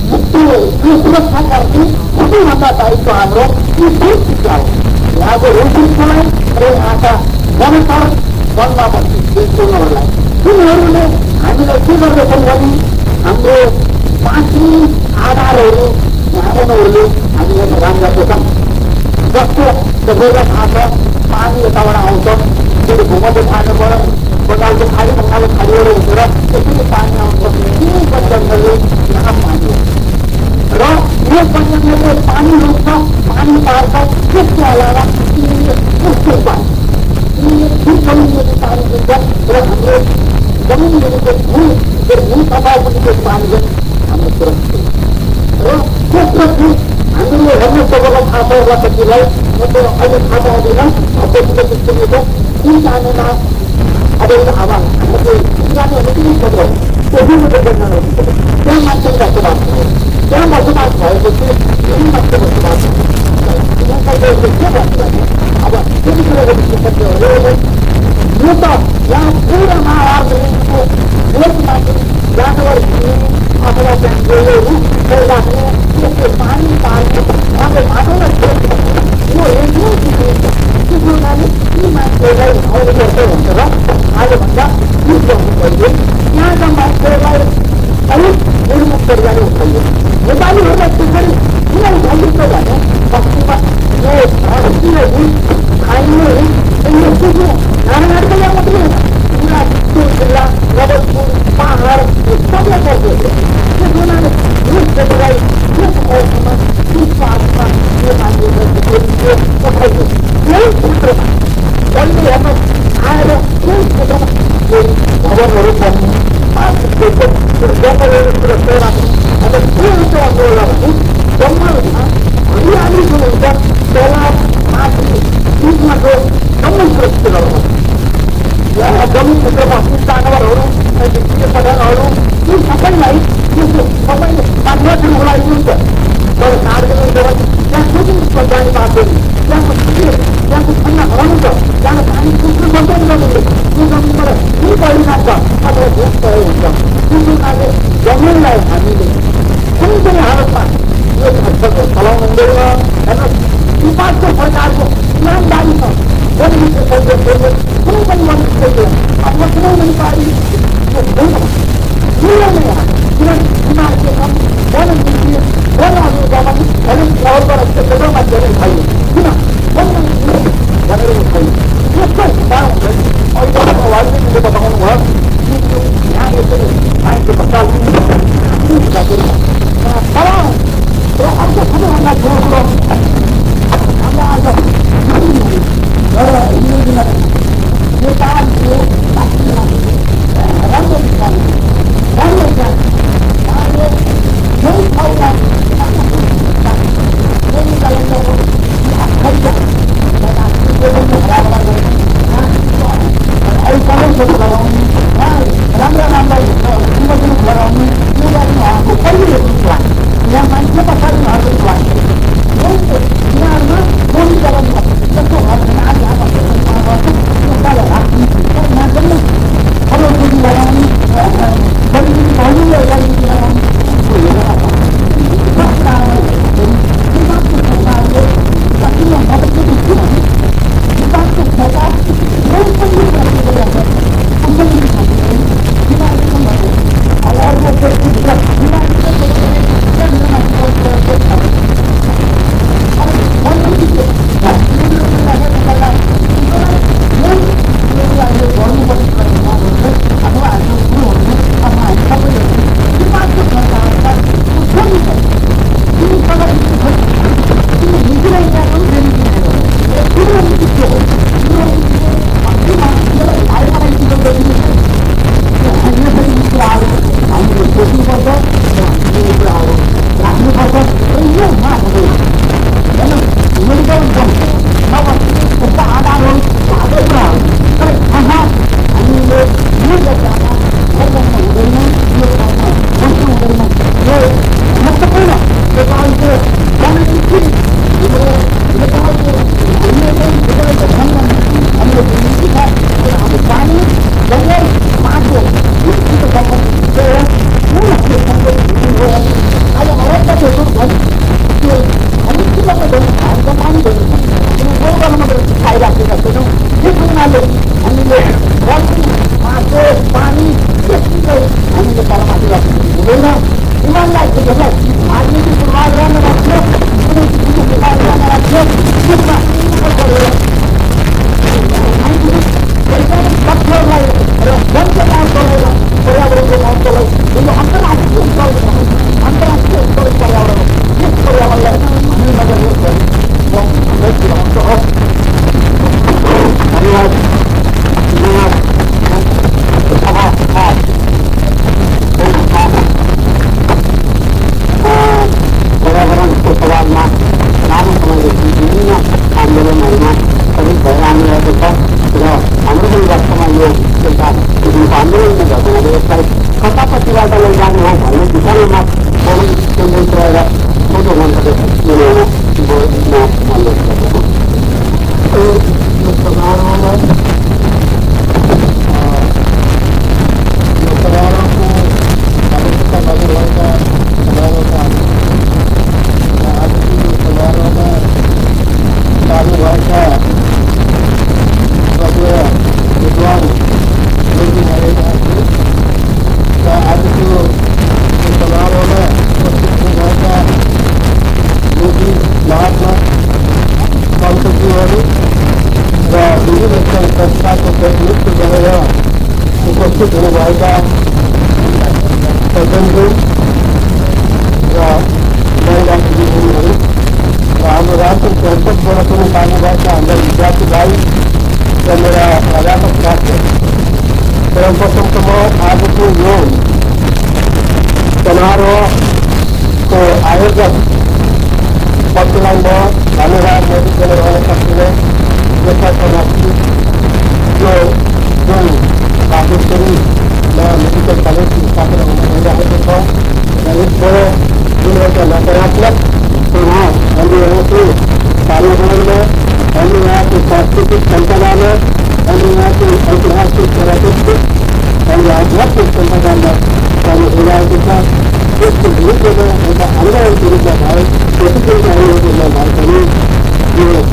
त्यो सुरक्षा गर्ने सबैभन्दा दायित्व हाम्रो यो देश शिक्षा हो। यहाँको रुखबिचलाई र यहाँका जनतर वनमा बस्ने देशहरूलाई तिनीहरूले हामीलाई के गर्दछन् भने हाम्रो बाँच्ने आधारहरू उनीहरूले हामीलाई प्रदान गर्दछन्। जस्तो सबैलाई थाहा छ पानी यताबाट आउँछ, फेरि भूमध्य सागरबाट बङ्गालको खाडी बङ्गालको खाडीहरू हुँदेर त्यसरी पानी आउँछ। त्यो वनजङ्गलले यहाँ पानी हो र यो वनजङ्गलले पानी रोक्छ, पानी पार्छ। त्यसको अलावा तिनीले कस्तो पानी तिनीले जमिनदेखि पानी दिन्छ र हाम्रो जमिनदेखिको भू त्यो भू तताउपट्टिको पानी चाहिँ हाम्रो सुरक्षित र त्यसपछि हामीले हेर्नु तपाईँलाई थाहा छ होला कतिलाई म त्यो अहिले थाहा पाउँदैन। अपोजिटको सिस्टमले कुन जानेमा अब एउटा आवाज हाम्रो जानेहरू किन पर्छ त्यो जुन त्यहाँ मान्छे बसोबास भयो। त्यहाँ बसोबास भएपछि यही मान्छे बसोबास के भन्छ भने अब त्यति कुराको विशेषज्ञहरू यो त यहाँ पुरा महाभारतको देशमाथि जानवर हिँड्ने अथवा त्यहाँ गयोहरू राख्ने त्यसको पानी पार्ने उहाँले माटोलाई छोड्छ यो हेर्नु त्यसको हुनाले ती मान्छेलाई अरू गर्दै हुन्छ र आजभन्दा युद्ध गर्नु पऱ्यो। यहाँका मान्छेलाई अलिक निर्मुक्त गरिरहनु पऱ्यो। नेपालीहरूलाई त्यसरी किन उठाइन्छ भने पश्चिममा यो भारतीय खाइने यो पुग्नु नारायणको यहाँ मात्रै होइन, पुरा चित्तुर जिल्ला नवलपुर पहाड यो सबलाई पर्छ। त्यस हुनाले यस क्षेत्रलाई यस अवस्थामा यस पाहाडमा यो मान्छेहरू पठाइयो। यही क्षेत्रमा जहिले हेर्नु आएर यही क्षेत्रमा केही भवनहरू बन्ने जङ्गलहरू सुरक्षा राख्ने अन्त के हुन्छ भन्नु भने जङ्गलमा हरियाली जुन हुन्छ तल माथि बिचमाको जम्मै सुरक्षित गराउनु। यहाँ जमिन क्षेत्रमा everybody is moving. Clearly, even United States, one of the years, one of the government, having all the rest of the government, they will pay. You know, one of the years, one of the pay. You can't down it, or you don't know why you do the whole work. You do, now you do, I do the whole thing. You do that. Come on. So I'm just coming on that door. I'm not just, uh, you know, you can't do it. That's not it. Run with it. Run with it. Run with it. Don't hold on. Then you got to know, you have to take it. But I think you're going to have a lot of it. I come to the ground. Run around the world. You go to the ground. You got to know. You tell me this one. You have my super fun in our one. Don't you? You are not going to the ground. Just go up and I have a super fun. You got to have me. Don't have them. Hello to the ground. But you can only go to the ground. So you have a but now, you got to come out here. But you don't have to do it. You got to come out. Don't put me back to the ground. I'm going to be happy. You got to come out. I'll always take you to the ground. You got to take it away. Then you have to go to the ground. What do you do? You do it like that. You know, you do like this. One more thing. I'm not going to do it. I'm not going to do it. You got to come out. You tell me that. You come out. You need to make that one very good. You don't need to do it. You don't need to do it. You want to do it. I want to do it. I'm going to do it. I'm going to do it. I'm going to do it. I'm going to do it.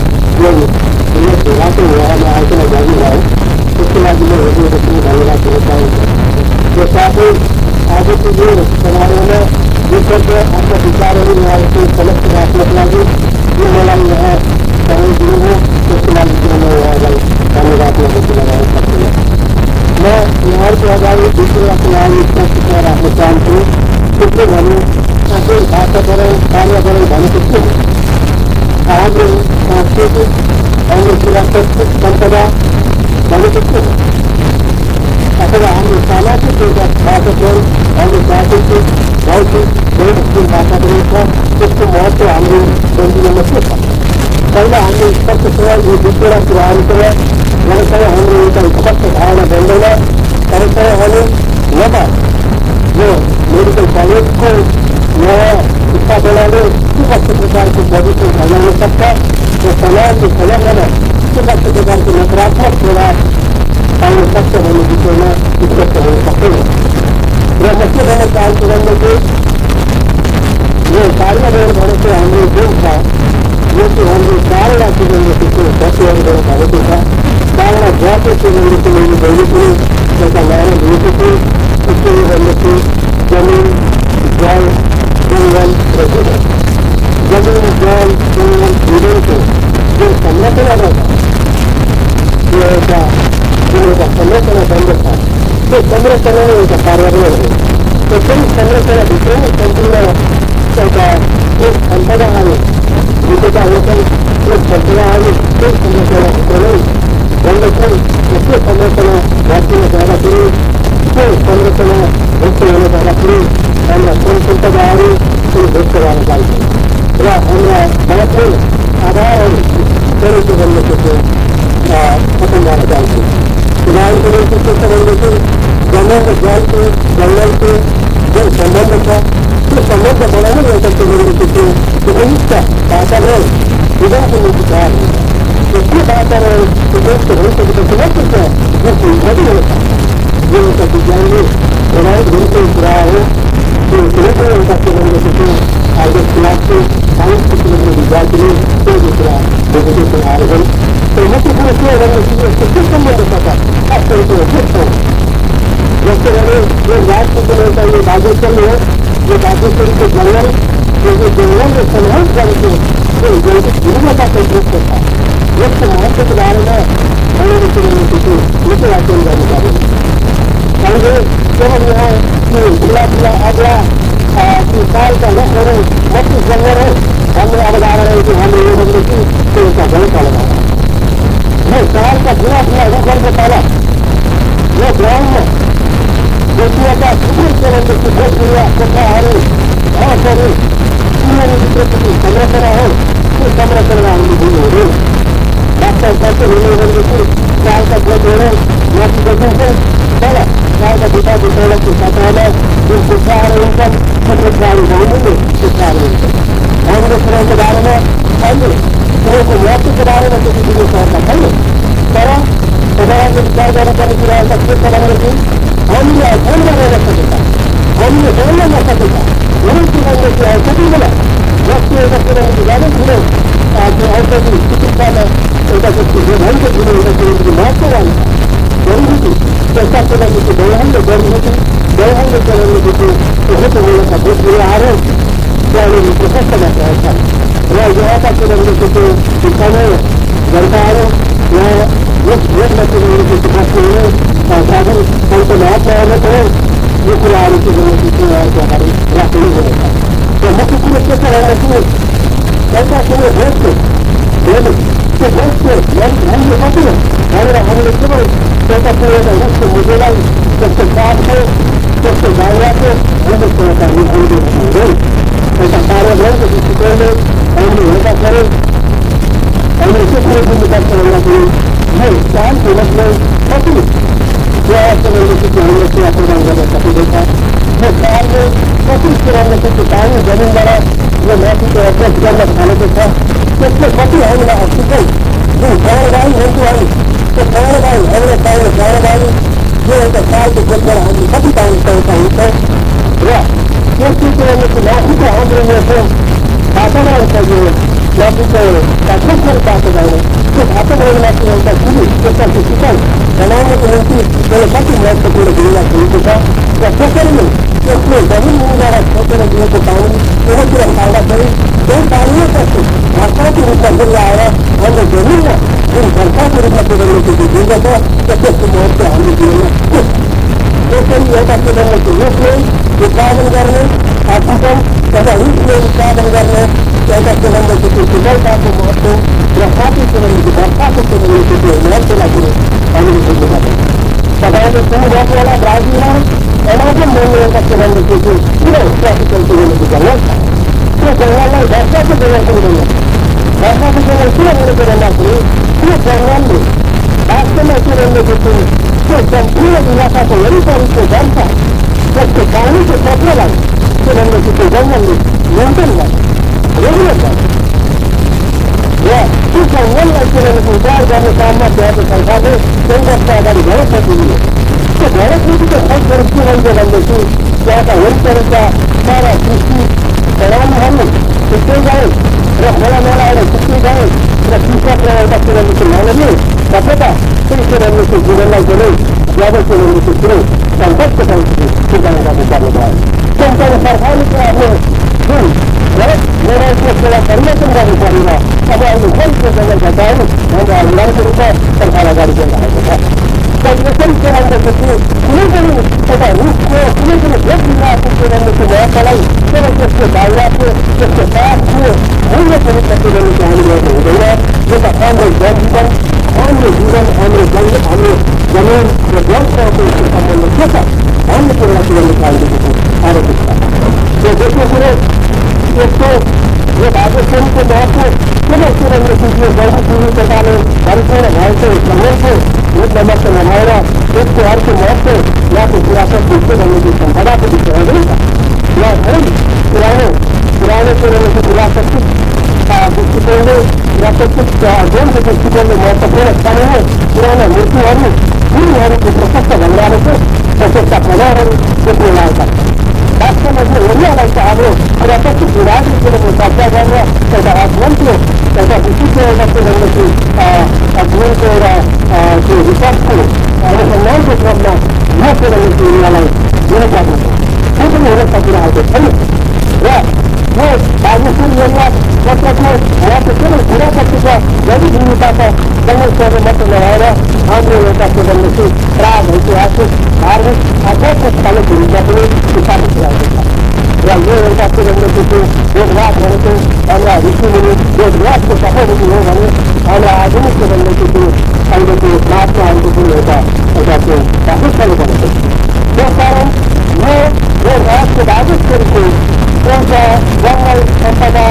Gracias. यो समारोह में विशेष आपका विचारहरू यहाँको समस्त राख्नको लागि यो मलाई यहाँ समय दिनु त्यसको लागि म यहाँलाई धन्यवाद दिन सक्दिनँ। म यहाँहरूको अगाडि विश्वासको लागि सूचना राख्न चाहन्छु। त्यसले भने आफै भाषा गरौँ कार्य गरौँ भनेको के हो? हाम्रो सांस्कृतिक हाम्रो पुरातात्विक सम्पदा भनेको के हो? अथवा हाम्रो सामाजिक एउटा भाषाकरण हाम्रो सांस्कृतिक भौतिक जुन भाषाकरण छ त्यसको महत्त्व हाम्रो जीवनमा के छ? पहिला हामीले स्पष्टसँग यो दुईवटा कुराहरूसँग व्यवसाय हाम्रो एउटा स्पष्ट धारणा बन्दैन। व्यवसाय हामी न त यो मेडिकल कलेजको नयाँ स्थापनाले के कस्तो प्रकारको भविष्य फैलाउन सक्छ र समाजले फैलाउन के कस्तो प्रकारको नकारात्मक प्रभाव पाउन सक्छ भन्ने विषयमा स्पष्ट हुन सक्दैन। र म के भन्न चाहन्छु भनेदेखि यो कार्यान्वयन भनेको हाम्रो जुन छ यो चाहिँ हाम्रो चारवटा चिजहरूको तत्त्वहरूबाट भएको छ। चारवटा जातीय चिजहरूको मैले जहिले पनि एउटा नारा लिएको छु। त्यसको भनेको जमिन जल जङ्गल र जीवन। जमिन जल जङ्गल जीवनको जुन संरचना छ त्यो एउटा जुन एउटा संरचना बन्द छ त्यो संरचना नै एउटा कार्यान्वयन हो। त्यो पनि संरचनाभित्र नै सम्पूर्ण एउटा एक सम्पदाहरू विजेता हुन्छन्। त्यो सम्पदाहरू त्यो संरचनाभित्र नै बन्दछन् र त्यो संरचना भत्किन जाँदाखेरि त्यो संरचना ध्वस्त हुन जाँदाखेरि हाम्रा श्रम सम्पदाहरू पनि ध्वस्त भएर जान्छन् र हाम्रा महत्त्वपूर्ण आधारहरू स्वरूप बन्नेको खतम भएर जान्छन्। उदाहरणको निम्ति के छ भनेदेखि जमिन र जलको जङ्गलको जुन सम्बन्ध छ त्यो सम्बन्ध बनाउनु एउटा के भनेदेखि त्यो उपयुक्त वातावरण जीवनको निम्ति तयार हुन्छ। र त्यो वातावरण उपयुक्त भइसकेपछि मात्र त्यहाँ जस्तो हुँदैन यो एउटा विज्ञानले प्रभावित हुने कुरा हो। त्यो कुनै पनि एउटा के भनेदेखि आज क्लासको साइन्सको कुनै विद्यार्थीले त्यो कुरा बुझेको आएर त्यो मुख्य कुरो के हो भनेदेखि यसको के सम्बन्ध छ वास्तविक के छ? जस्तो भने यो राजको कुनै एउटा यो बागेश्वरी हो। यो बागेश्वरीको जङ्गल यो जङ्गलले समावेश गरेको त्यो जैविक विविधताको दृश्य छ। यसको महत्त्वको बारेमा मैले कुरोदेखि निकै वाचन गर्नु पर्यो। हामीले केवल यहाँ त्यो ठुला ठुला अग्ला ती सालका रुखहरू मात्रै जङ्गल हो भन्ने अवधारणा चाहिँ हाम्रो यो भनेदेखि त्यो एउटा गलत अवधारणा। यो सालका ठुला ठुला रुखहरूको तल यो ग्राउन्डमा देखिएका थुप्रै के भनेदेखि बोटबिरुवा कोठाहरू घाँसहरू यिनीहरूभित्रको संरचना हो। त्यो संरचना हामीले दिनु हुँदैन। वास्तव कस्तो हुने भनेदेखि सालका बोटहरू माथि देखिन्छ तल सालका भित्र भित्रको सतहमा जुन कोठाहरू हुन्छन् त्यो कोठाहरू बहुमूल्य कोठाहरू हुन्छन्। हाम्रो कुराको बारेमा अहिले कुरोको महत्त्वको बारेमा त्यति दिने सरकार छैन। तर तपाईँहरूले विचार गर्नुपर्ने कुराहरू के छ भनेदेखि हामीले अध्ययन गर्न सकेका हामीले जान्न नसकेका धेरै कुरादेखि औषधि बेला जस्तो एउटा कुरादेखि जानै ठुलो त्यो औषधि चिकित्सामा एउटा जस्तो व्यवहारिक ठुलो एउटा कुरोदेखि महत्त्व जान्छ जरुरी त्यस्ता कुरादेखि व्यवहारले गर्नुदेखि व्यवहारले चलाउनुदेखि त्यो मूलका बोट बिरुवाहरू त्यहाँनिर प्रशस्त मात्रामा छन्। र यहाँका कुरादेखि त्यो समय जनताहरू यहाँ यस भेटमा कुरादेखि बस्नुहुने साधन सङ्घको महात्माहरूले पनि यो कुराहरू के भनेदेखि उहाँहरूको अगाडि राख्नु हुनेछ। र मुख्य कुरो के छ भन्दाखेरि एउटा कुरो भेटको भेट त्यो भेटको हामीले कति हो भनेर हामीले केवल एउटा कुरो एउटा रुखको मुटुलाई जस्तो काठको जस्तो बाहुलाको जस्तो एउटा हामीले हुँदैन। एउटा कार्यान्वयनको दृष्टिकोणले हामीले हेर्दाखेरि हामीले के कुरो बुझ्नुपर्छ भन्दाखेरि यो चालको रुखले कति प्रयासदेखि हामीले सेवा प्रदान गर्न सकिँदैछ। यो चालले कति कुरादेखि पानी जमिनबाट यो माथिको अभ्यास गर्न थालेको छ त्यसले कति हामीलाई अक्सिजन जुन प्राणवायु हुन्थ्यो हामी त्यो प्राणवायु हामीले पाउने प्राणवायु यो एउटा चालको बोटबाट हामीले कति पाउने क्षमता हुन्छ। र त्यसको कुरादेखि माथिको हाम्रो यो वातावरण छ यो माथिको प्राकृतिक वातावरण त्यो वातावरणमाथि एउटा ठुलो त्यसको सिकाइ बनाउनको निम्ति त्यसले कति महत्त्वपूर्ण भूमिका खेलेको छ या पोखरी में उसमें जमीन मिल रहा छोटे नदियों को पानी वो पूरा फायदा करें तो पानी करके वर्षा के रूप में मिल रहा है हमने जमीन है इन वर्षा के रूप में बदलने की जरूरत है तो कुछ मौत से हम जीवन में तो कई ऐसा बदलने के रूप में उत्पादन करने ऑक्सीजन तथा रूप में उत्पादन करने ऐसा बदलने की सुगलता को महत्व बरसाती बदलने की वर्षा को बदलने की जो महत्व लगे पानी की जरूरत है सदाएं तो तुम बहुत वाला ब्राजील है अमेरिकन बोलने का बदलने की जो पूरा ट्रैफिकल बदलने की जरूरत है तो जंगल में वर्षा को बदलने की जरूरत है वर्षा को बदलने पूरा होने को रहना चाहिए पूरे जंगल में वास्तव में ऐसे रहने के लिए जो संपूर्ण इलाका को यही पर उसको जानता है जबकि पानी के कपड़े लगे तो रहने की जंगल में न्यूनतम लगे रेगुलर लगे इस जंगल में ऐसे रहने को उतार जाने सामना किया तो सरकार ने कई वक्त आगाड़ी गलत होती है तो गलत नीति तो हर परिस्थिति बन के बनने की क्या का वही तरीका सारा सृष्टि तमाम हम कितने गए रखना मेला है कितने गए तीसरा प्रकार का रहने के मान लिए पता फिर से रहने से जीवन में चले ज्यादा से रहने से शुरू संकट के ठिकाने का विचार होता है तो उनका सरकार ने क्या आपने मेरा इसमें थोड़ा परिवर्तन का विचार हुआ अब हम कौन से जगह जाता है हमारा अभियान के रूप में सरकार आगाड़ी चल रहा होता है परिवर्तन के अंदर सोचिए कुछ नहीं पता रूप को कुछ नहीं एक दिन आपको रहने से नया चलाई फिर उसके बावला के उसके साथ हुए मूल्य के रूप में रहने के अनुभव हो गई है जैसा हमारे जीवन हमारे जीवन हमारे जंग हमारे जमीन जो ग्रंथ है तो उसके संबंध में कैसा हमने पूरा जीवन निकालने की आरोपित किया तो देखिए पूरे एक तो ये राजस्थान के महत्व पूरे पूरे में किसी गौरी पूरी प्रकार परिपूर्ण भाव से संघर्ष से एक नंबर से लगाएगा एक त्योहार के महत्व या तो विरासत दूसरे रहने की संपदा को भी कहा गया या धर्म पुराने पुराने से रहने की विरासत दृष्टिकोण में विरासत अध्ययन के दृष्टिकोण में महत्वपूर्ण स्थान है पुराना मूर्ति वाली पूरी वाली को प्रशस्त बनवाने से प्रशस्त प्रभाव देखने लायक है वास्तव में जो एरिया लगता है वो पुरातत्व विभाग के लिए चर्चा जाएगा कैसा अध्ययन को कैसा किसी को रखते रहने की अध्ययन को जो रिसर्च को अनुसंधान के क्रम में यह से रहने की एरिया लाइन यह चाहते हैं खुद में होने का पूरा है सही वो राजस्थान एरिया मतलब में यहाँ पे केवल पूरा करते का यदि भूमिका का जंगल से मत लगाएगा हम लोगों का केवल में प्राग ऐतिहासिक धार्मिक आध्यात्मिक कालों की विद्या के लिए स्थापित किया जाता है या ये उनका केवल में कुछ वेदवाद होने को हमारा ऋषि मुनि वेदवाद को सफल नहीं हो बने हमारा आधुनिक केवल में कुछ अंग को महात्मा अंग को होता ऐसा को काफी फल बने जो कारण वो वो राज के राजस्व को उनका जंगल संपदा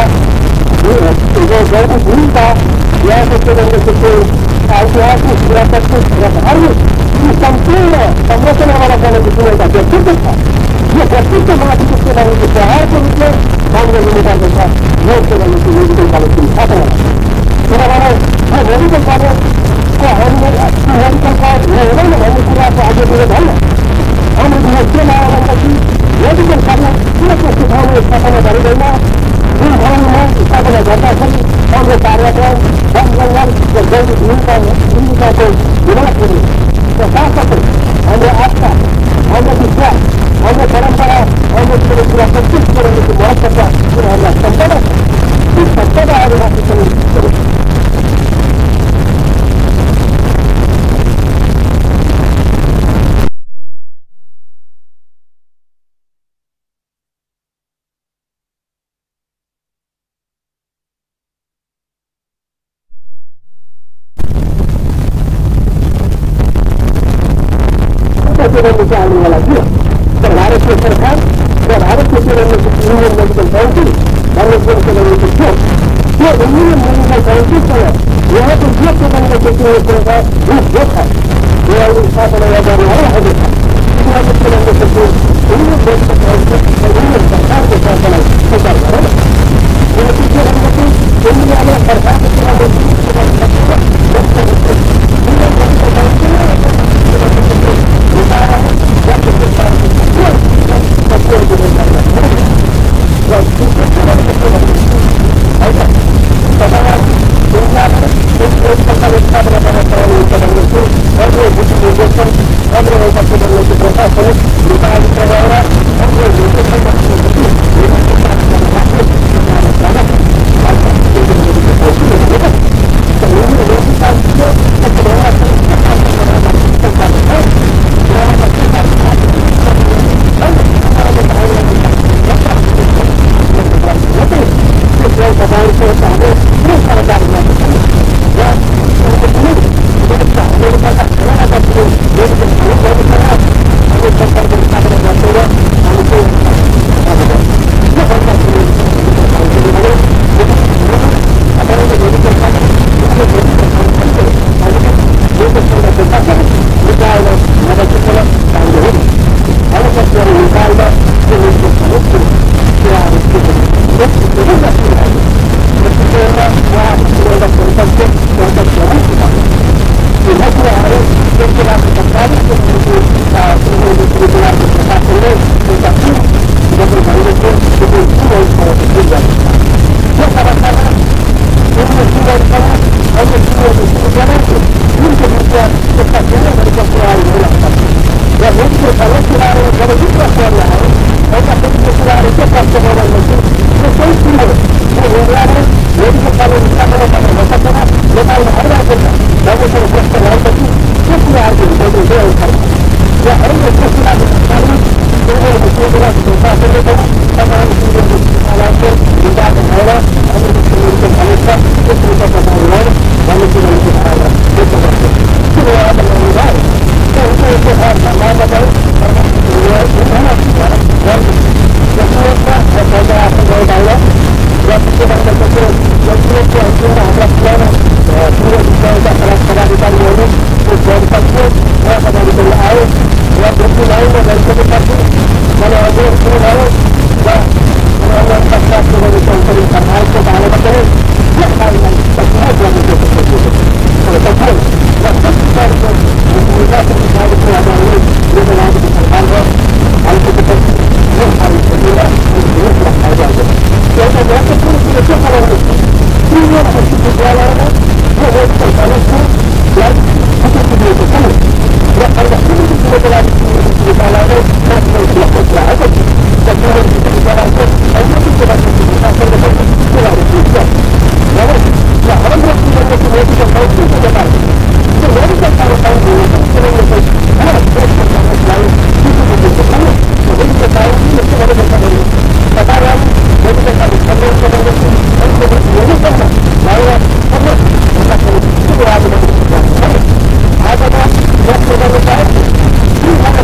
जो गौरव भूमिका यह केवल में कुछ ऐतिहासिक पुरातत्विक धार्मिक संपूर्ण संरचना वाला करने की सुनेगा व्यक्तित्व था ये व्यक्तित्व हमारी किसके बारे में त्योहार के रूप में मानवीय भूमिका के साथ योग के बारे में मेडिकल कॉलेज की स्थापना मेरा मानो है मेडिकल कॉलेज को हम मेडिकल कॉलेज होने में हमने पूरा को आगे बढ़े धन हम इसके लाया की मेडिकल कॉलेज पूरे के सुधार में स्थापना करी गई है इन भवन में स्थापना करता है हमने कार्यक्रम वन जंगल जो गौरी भूमिका भूमिका को विराट करी तो साथ साथ हमने आपका हमने विश्वास हमने परंपरा हमने पूरे पूरा प्रस्तुत करने की महत्व का पूरा हमारा संपदा इस संपदा आदिवासी करें नीचे आने वाला थी तो भारत की सरकार और भारत के इंडियन मेडिकल काउंसिल मैनेजमेंट के लेने की थी ये इंडियन मेडिकल काउंसिल जो है यहाँ पर जो प्रबंध के लिए का रूप देखा ये स्थापना या जाने वाला है देखा यहाँ पर प्रबंध के लिए इंडियन मेडिकल काउंसिल और इंडियन सरकार के साथ बना सरकार करें ये पीछे हम लोग इंडिया में सरकार के और Thank you.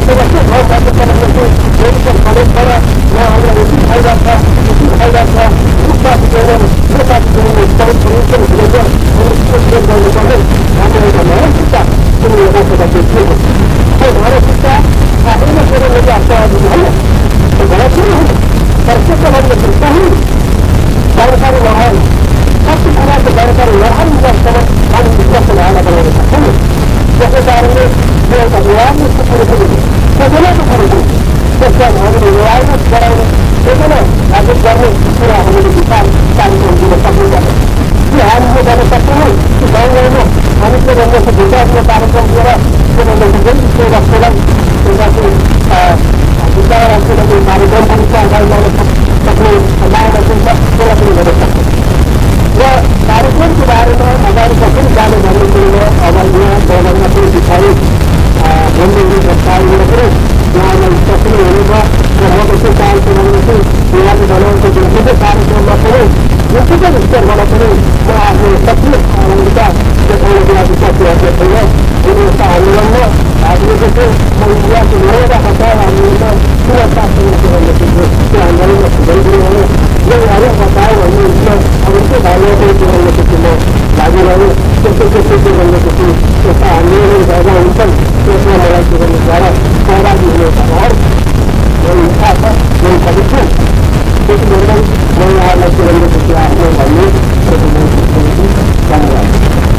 जस्तो भाउ कार्यक्रमहरू मेडिकल कलेजबाट उहाँहरूलाई उचित फाइदा छ उचित फाइदा छ रूपपात गरेर रूपपात गरेर बहुत प्रयोजन हुँदैछ अनि त्यो गर्नुपर्ने हाम्रो एउटा नयाँ शिक्षा कुनै एउटा सदस्य थियो त्यो नयाँ शिक्षा आफैमा गरेर मैले आफ्नो होइन त्यो गलत पनि होइन तर के छ भनेदेखि कहीँ जानकारी नभए कति कुराको जानकारी नभएसम्म हामी विश्वास नहाल्न बनाउन सक्छौँ त्यसै कारणले यो एउटा व्यवहारले कुरो पनि सबैलाई कुरो पनि त्यसलाई हामीले व्यवहारमा गराउने त्यसैले आज गर्ने कुरा हामीले विचार कार्यक्रम दिन सक्नुपर्छ कि हामीले गर्न सक्दैनौँ कि गाउँ गाउँमा हामी के भन्दैछ विकासको कार्यक्रम दिएर के भन्दैछ जुन त्यो वस्तुलाई एउटा चाहिँ विचारको कार्यक्रम पनि अगाडि ल्याउन सक्ने सम्भावना जुन छ त्यसलाई पनि गर्न सक्छौँ र कार्यक्रमको बारेमा अगाडि कसरी जाने भन्ने कुरोमा अब यहाँ गभर्नरमा पनि पछाडि भन्ने प्रस्तावमा पनि उहाँलाई कसरी हुनेछ र म त्यसै चाहन्छु भने चाहिँ उहाँले बनाएको जुन जुन कार्यक्रममा पनि जुनसुकै स्तरबाट पनि म आफ्नो सक्रिय सहभागिता देखाउनको लागि सकिरहेको छैन यो यस्ता आन्दोलनमा भाग लिएको छु म इन्डियाको नयाँ हतार आन्दोलनमा किन साथ दिएको भनेको छु त्यो आन्दोलनमा भइदिनु हो यो हरेक बतायो भन्नुहुन्छ अब के भाइहरूको भनेको छु म लागिरह्यो त्यस्तो त्यस्तो के भनेको छु यस्ता आन्दोलन भएका हुन्छन् त्यसमा मलाई के भन्नुद्वारा सहभागी हुने हर इच्छा छ म सकिन्छु त्यति बेला म यहाँलाई के भनेको छु आफ्नो भन्ने धन्यवाद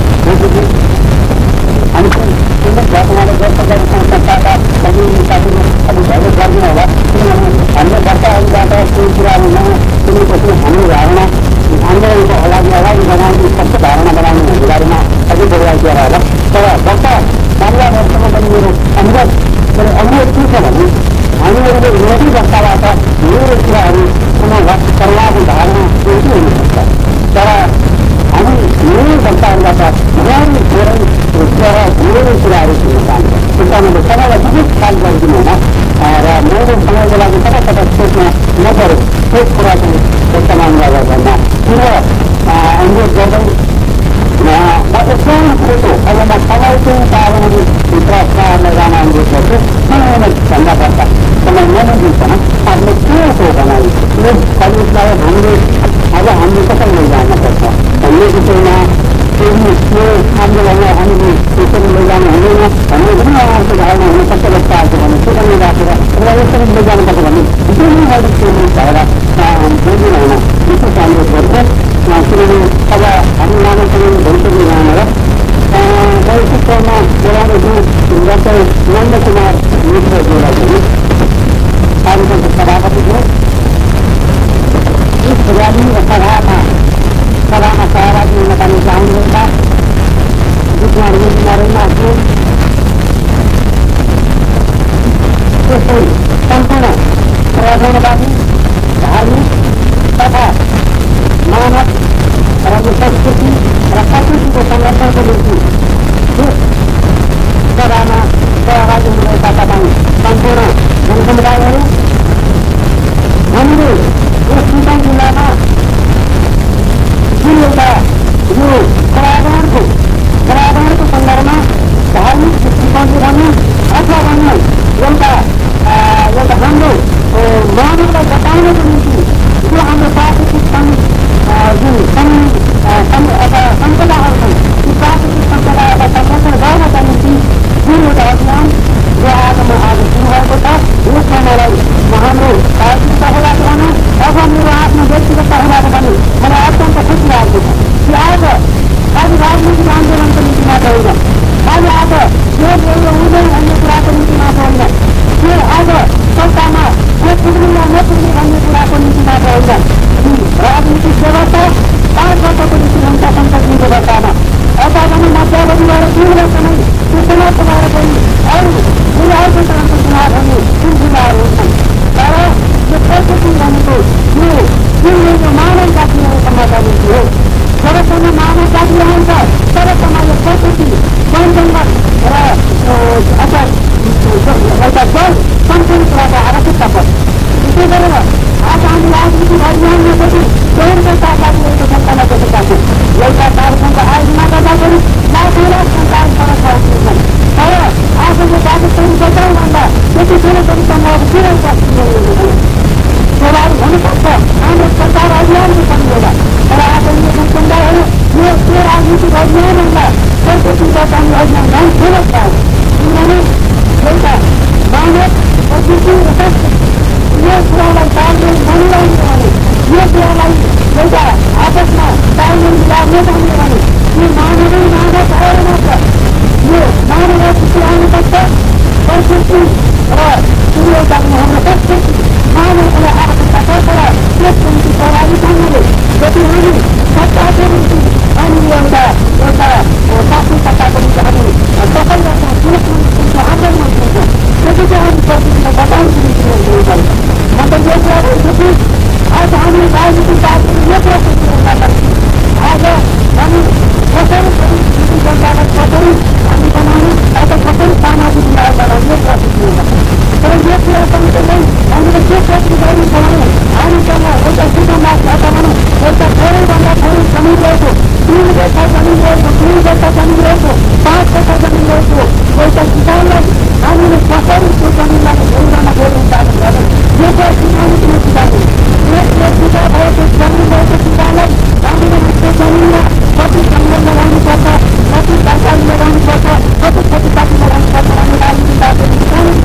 हामी वर्तमान सरकारी संस्थाका सबै साथीहरू अब भएर गर्दैन होला किनभने हामीले वर्षहरूबाट केही कुराहरूमा कुनै कसै हाम्रो धारणा आन्दोलनको अगाडि अगाडि बनाउने कस्तो धारणा बनाउने भन्ने बारेमा अझै बढाइदिएर होला तर वर्ष बाह्र वर्षमा पनि मेरो अनुरोध मेरो अनुरोध के छ भने हामीहरूले विरोधी वर्षबाट धेरै कुराहरू सुनाउँदा तर उहाँको धारणा एउटै हुनसक्छ तर हामी धेरै जनताहरूबाट धेरै धेरै र धेरै कुराहरू सुन्न चाहन्छ त्यस कारणले सबैलाई विशेष ख्याल गरिदिनु हुन र मेरो समयको लागि कता कता सोच्न नपरोस् त्यो कुरा चाहिँ वर्तमान गरेर भन्न पुनः अनुरोध गर्दै म सानो कुरो अब म समय चाहिँ पार्वती भित्र सहरलाई जान अनुरोध गर्छु किनभने भन्दा पर्छ समय नदिन्छन आफ्नो के हो बनाइ यो कलेजलाई हामीले अब हामीले कसरी लैजानुपर्छ भन्ने विषयमा केही त्यो आन्दोलनलाई हामीले यसरी लैजानु हुँदैन भन्ने पनि उहाँहरूको धारणा हुनसक्छ जस्तो आएको भने त्यो पनि राखेर र यसरी लैजानुपर्छ भन्ने जुन अलिक त्यो भएर बुझ्नु होइन विशेष अनुरोध गर्छु किनभने अब हामी मानवसँग भइसक्नु यहाँनिर शिक्षामा बोलाउने जुन डाक्टर नन्द कुमार मित्रज्यूलाई पनि कार्यक्रमको सभापति थियो यस र्याली र सभामा सभामा सहभागी हुनका निम्ति आउनुहुँदा विद्वान नरेन्द्र थियो त्यस्तै सम्पूर्ण प्रजावादी धार्मिक तथा मानव र यो संस्कृति र प्रकृतिको संरक्षणको निम्ति यस सभामा सहभागी हुनुभएका तपाईँ सम्पूर्ण जनसमुदायहरू हामीले यस चितवन जिल्लामा जुन एउटा यो पर्यावरणको पर्यावरणको सन्दर्भमा धार्मिक दृष्टिकोणले भन्नु अथवा भन्नु एउटा एउटा हाम्रो मानवलाई बचाउनको निम्ति जो हाम्रो प्राकृतिक जुन सम्पदाहरू छन् ती प्राकृतिक सम्पदाहरूलाई संरक्षण गर्नका निम्ति जुन एउटा अभियान लाग्ने जाने भने यो मानवै मानव भएर मात्र यो मानव आउनुपर्छ। संस्कृति र सुरु गर्ने हाम्रो संस्कृति मानवलाई आफूबाट त्यस निम्ति प्रभावितसँगले जति हामी सत्ताको निम्ति अनि एउटा एउटा शासन सत्ताको निम्ति हामी सफल गर्छौँ त्यस निम्ति आन्दोलन गर्छौँ त्यति चाहिँ हामी प्रकृतिलाई बचाउनको निम्ति गर्नुपर्छ। म त यो कुरा भन्छु कि आज हामी राजनीतिक पार्टीले यो कुरा सोच्नुपर्छ आज हामी कसरी पनि जनतालाई कसरी हामी बनाउनु अथवा कसरी सामाजिक न्याय बनाउने यो कुरा सोच्नुपर्छ। तर यो कुरा पनि चाहिँ हामीले के सोच्नु गर्नु बनाउनु हामीसँग एउटा सुसमाज बनाउनु एउटा थोरैभन्दा थोरै जमिन रहेको तीन वर्ष जमिन रहेको दुई वर्ष जमिन रहेको पाँच वर्ष जमिन रहेको एउटा किसानलाई हामीले कसरी त्यो जमिनलाई जोड्नमा जोड्नु चाहनु गर्नु यो कुरा किसानको निम्ति गर्नु एक एक बिघा भएको जमिन रहेको किसानलाई हामीले त्यो जमिनमा कति जङ्गल लगाउनुपर्छ कति तरकारी लगाउनुपर्छ कति खेतीपाती लगाउनुपर्छ भन्ने राजनीति पार्टी किसान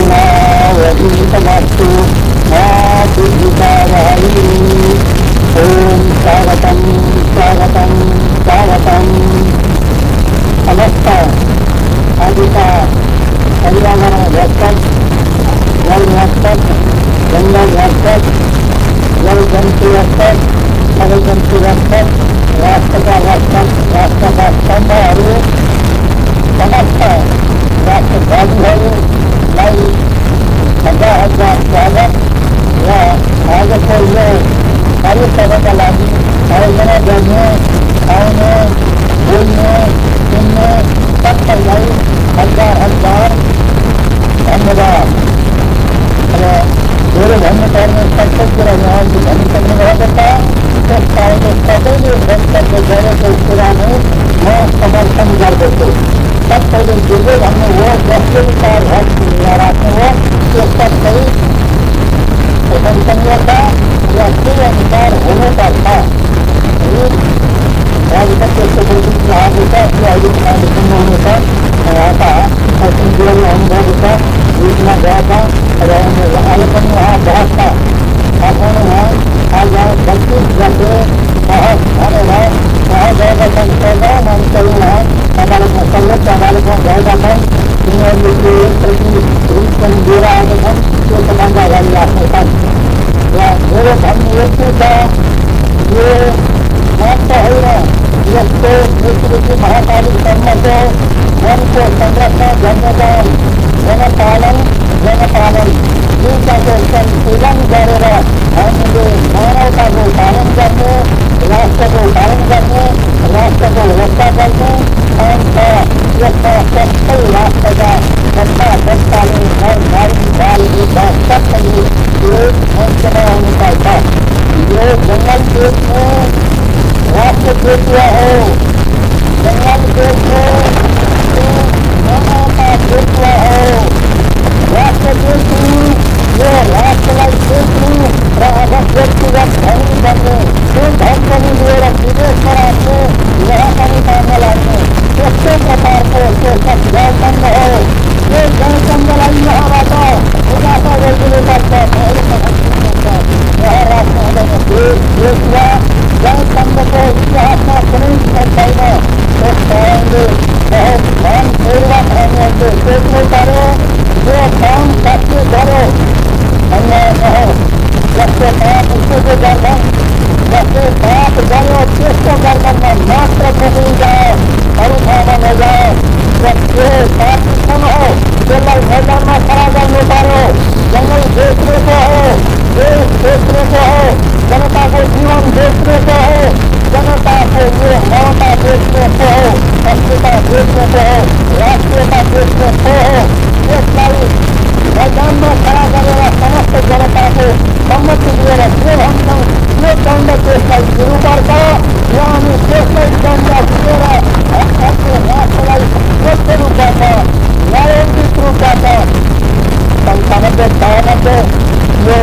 वहीतमस्तु ओम स्वागतम स्वागतम स्वागतम। समस्त आदिका पर्यावरण रक्षक, जल रक्षक, जंगल रक्षक, जल जंतु रक्षक, जल जंतु रक्षक, राष्ट्र का रक्षक, राष्ट्र का स्तंभ समस्त राष्ट्रवादी हजार हजार स्वागत या स्वागत कार्य करने का लागी आयोजना करने खाने बोलने सुनने सब पर गई हजार हजार धन्यवाद। मेरे धन्य करने सब कुछ धन्य करने वाला करता तो सदैव भक्त के गौरव के पूरा में मैं समर्थन कर देते सब पहले जुड़े हमने वो दस का भक्त नाराज हुआ तो सब सही प्रशंसनीय था या के अनुसार होने का था। राजपथ के कहा होता कि आयोजन होने का आता जीवन में अनुभव होता योजना गया था आलोचन वहाँ बहुत था आपने वहाँ आज बत्तीस घंटे बहुत आने हैं वहाँ जाएगा संस्था हम चलू है हमारे संगत हमारे को जाएगा था प्रति रूप में दे रहा है हम जो समाजा वाली आपने था मेरे धन एक था ये मात्र है ना जिसको विश्व महाकाली सम्मत वन को संरक्षण जनदान जनपालन जनपालन जीविका को संतुलन करेगा हमने मानवता को पालन करने राष्ट्र को पालन करने राष्ट्र को रक्षा करने और सत्तर राष्ट्र का सत्ता सत्ता में हर नारी बाल विकास सब चाहिए एक मंचना होने का था जो जंगल देश में राष्ट्र देश हुआ हो जंगल देश में मानवता देश हुआ हो राष्ट्र देश ये राष्ट्रवादी देश व्यक्तिगत धर्म करने जो धर्म को लिए विदेश पर आने यहाँ कहीं सामने लाने किसके प्रकार को सब गौतम हो ये गौतम लाई यहाँ आता उदासा वैज्ञानिक करता है यह राष्ट्र देश हुआ गौतम को इतिहास में सुनिश्चित करना तो कहेंगे बहुत मान पूर्वक होने से देखने करो जो काम करके करो अन्याय कहो जैसे बाप उसको जो गर्दन जैसे बाप करो किसको गर्दन में मात्र भूल जाओ अनुभावन हो जाओ जैसे बाप सुन हो जंगल मैदान में खड़ा करने पारो जंगल देखने को हो देश देखने को हो जनता को जीवन देखने को हो जनता को ये मानवता देखने को हो अस्मिता देखने को हो राष्ट्रीयता देखने को हो ये सारी मैदान में खड़ा करेगा समस्त जनता को सम्मति दिएगा जो हम ये दंड देश का शुरू करता यानी देश का दंड दिएगा अपने राष्ट्रवादी स्वच्छ रूप आता न्यायोचित रूप आता संतानब्बे छानब्बे जो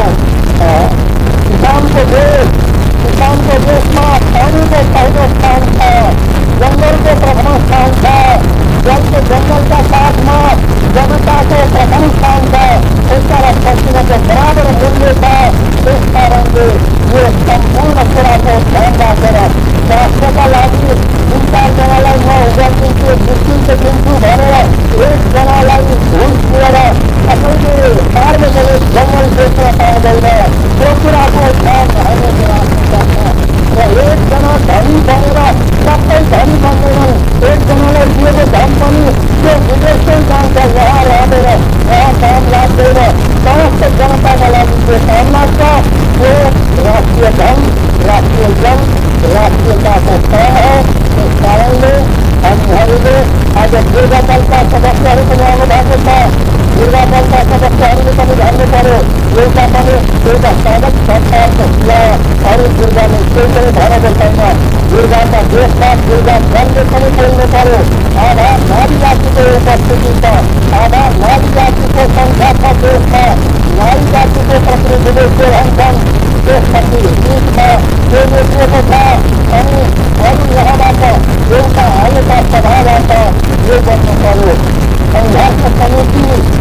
किसान को देश किसान को देश में पानी को पहले स्थान था जंगल को प्रथम स्थान था जल के जंगल का साथ में जनता को प्रथम स्थान था उसका पश्चिम के बराबर मूल्य था इस कारण से ये संपूर्ण पूरा को ध्यान रखेगा राष्ट्र का लागी चिंता जनालाई में उगलती के दृष्टि से बिंदु भरेगा एक जनालाई भूल किएगा अपने कार में चले जंगल देखने पाया गई त्रिपुरा को ध्यान रहने के रास्ता एक जना धनी बनेगा सबको धनी बनेगा एक जनालाई दिए को धन बनी जो विदेश से काम कर वहाँ रह देगा वहाँ काम लाभ देगा समस्त जनता का लाभ उनके सामना का वो राष्ट्रीय धन राष्ट्रीय जन राष्ट्रीयता को तय है इस कारण में हम भरेंगे आज दुर्गा दल का सदस्य हर भाग था दुर्गा दल का सदस्य हर कभी जानने पड़े दुर्गा बने दुर्गा स्वागत सरकार को किया और दुर्गा ने कोई भारत बताएगा दुर्गा का देश था दुर्गा दल के कभी बोलने पड़े आधार नारी जाति को उपस्थिति था आधार नारी जाति को संख्या का देश था नारी जाति को प्रतिनिधित्व से हम देश पति जीत था जो नेतृत्व को था और यहाँ आता देवता आने का स्वभाव आता ये बनने पड़े संघर्ष समिति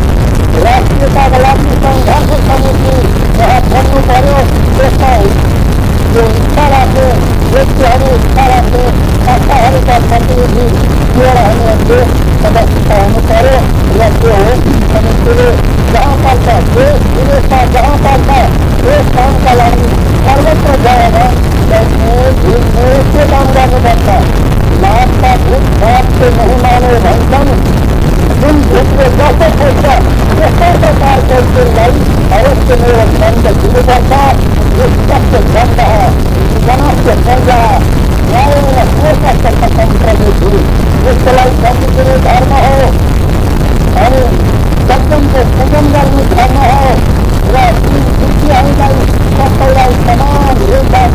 राष्ट्रीयता लागि संघर्ष समिति यहाँ भन्नु पर्यो। त्यसमा जो इच्छा राख्ने व्यक्तिहरू इच्छा राख्ने संस्थाहरूका प्रतिनिधि लिएर हामीहरूले सदस्यता हुनु पर्यो र त्यो हो समितिले जहाँ पर्छ देश विदेशमा जहाँ पर्छ यस कामका लागि सर्वत्र गएर बस्ने घुम्ने त्यो काम गर्नुपर्छ। लाभका भूत भावले नहीं माने भन्छन्। जुन भूतले जस्तो खोज्छ त्यस्तै प्रकारको त्यसलाई अवश्य मेरो बन्द दिनुपर्छ। निष्पक्ष बन्द जनास्य प्रजा न्यायेन कोशस्तम प्रतिनिधि यसलाई प्रतिदिने धर्म हो अनि सज्जनको पूजन गर्ने धर्म हो र ती व्यक्तिहरूलाई सबैलाई समान रूपबाट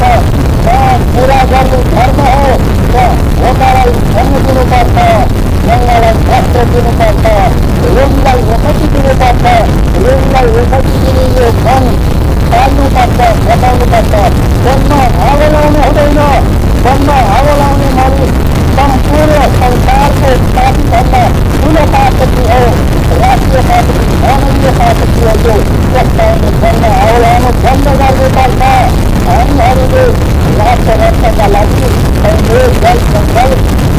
पुरा गर्ने धर्म हो र भोकालाई जन्म दिनुपर्छ, गङ्गालाई वस्त्र दिनुपर्छ, ऋणलाई वसति दिनुपर्छ, ऋणलाई वसति दिने यो धन पाल्नुपर्छ, घटाउनुपर्छ। जन्म हावा लाउनु हुँदैन। जन्म हावा लाउने मानिस सम्पूर्ण संसारको पार्टीभन्दा ठुलो पार्टी हो। राष्ट्रिय पार्टी मानवीय पार्टी हो। त्यो त्यसकारणले जन्म हावा लाउनु बन्द गर्नुपर्छ। हामीहरूले राष्ट्र रक्षाका लागि सैनिक जल जङ्गल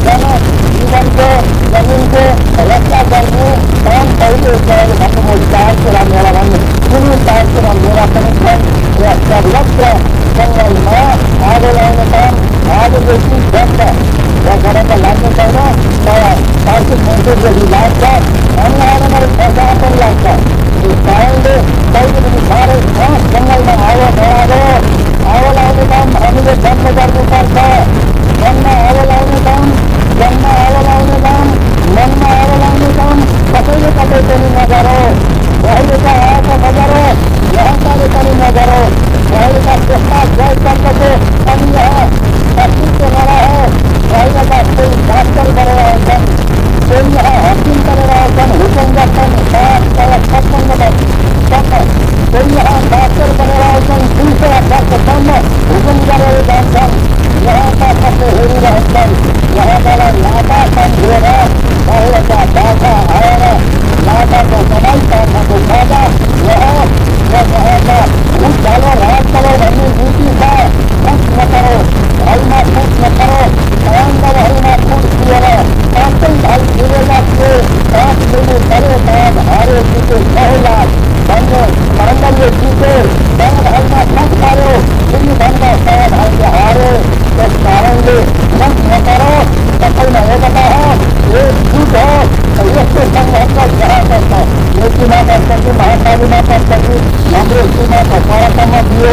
जनजीवनको जमिनको रक्षा गर्ने काम पहिले गएर भन्नु म चार कुरा मेरा भन्नु कुनै चार कुरा मेरा पनि छन्। र सर्वत्र जङ्गलमा आगो लाउने काम आगोदेखि बन्द गरेर लाग्ने छैन। तर कार्तिक मन्दिरदेखि लाग्छ अनि आएर पैसा पनि लाग्छ। त्यस कारणले कहिले पनि साह्रै खास जङ्गलमा आगो बढाएको आगो लाउने काम हामीले बन्द गर्नुपर्छ। मनमा आगो लाउने काम जनमा आगो लाउने काम मनमा आगो लाउने काम कसैले कतै पनि नगरो। अहिलेका आएका नगरो, यहाँकाले पनि नगरो। अहिलेका त्यस्ता जयतन्त्रको पनि यहाँ अस्तित्व नरहे। अहिलेका कोही डाक्टर गरेर आउँछन्, कोही यहाँ हकिम गरेर आउँछन्, हुकुम गर्छन् सात सय छप्पन्न वर्षसम्म। कोही यहाँ डाक्टर गरेर आउँछन् दुई सय वर्षसम्म हुकुम गरेर जान्छन्। यहाँका सबै हेरिरहन्छन्। यहाँबाट लाटा सम्झेर बाहिरका बाटा आएर लाटाको कमाई पार्नको खाजा यहाँ र यहाँका फुट चलो रात चलो भन्ने नीति छ। फुट नकरो, भाइमा फुट नकरो, बान्धवहरूमा फुट दिएर पाँचै भाइ मिलेका थिए। पाँच मिले परे काम हारे जिते सय लाख भन्ने बान्धवले जिते। सय भाइमा फुट पार्यो तिनीभन्दा सय भाइले हारे। त्यस कारणले फुट नकरो, सबैमा एकता हो, एक जुट हो। यस्तो सङ्घर्ष जहाँ पर्छ मेचीमा पर्छ कि महाकालीमा पर्छ कि हाम्रो सीमाको परसम्म दियो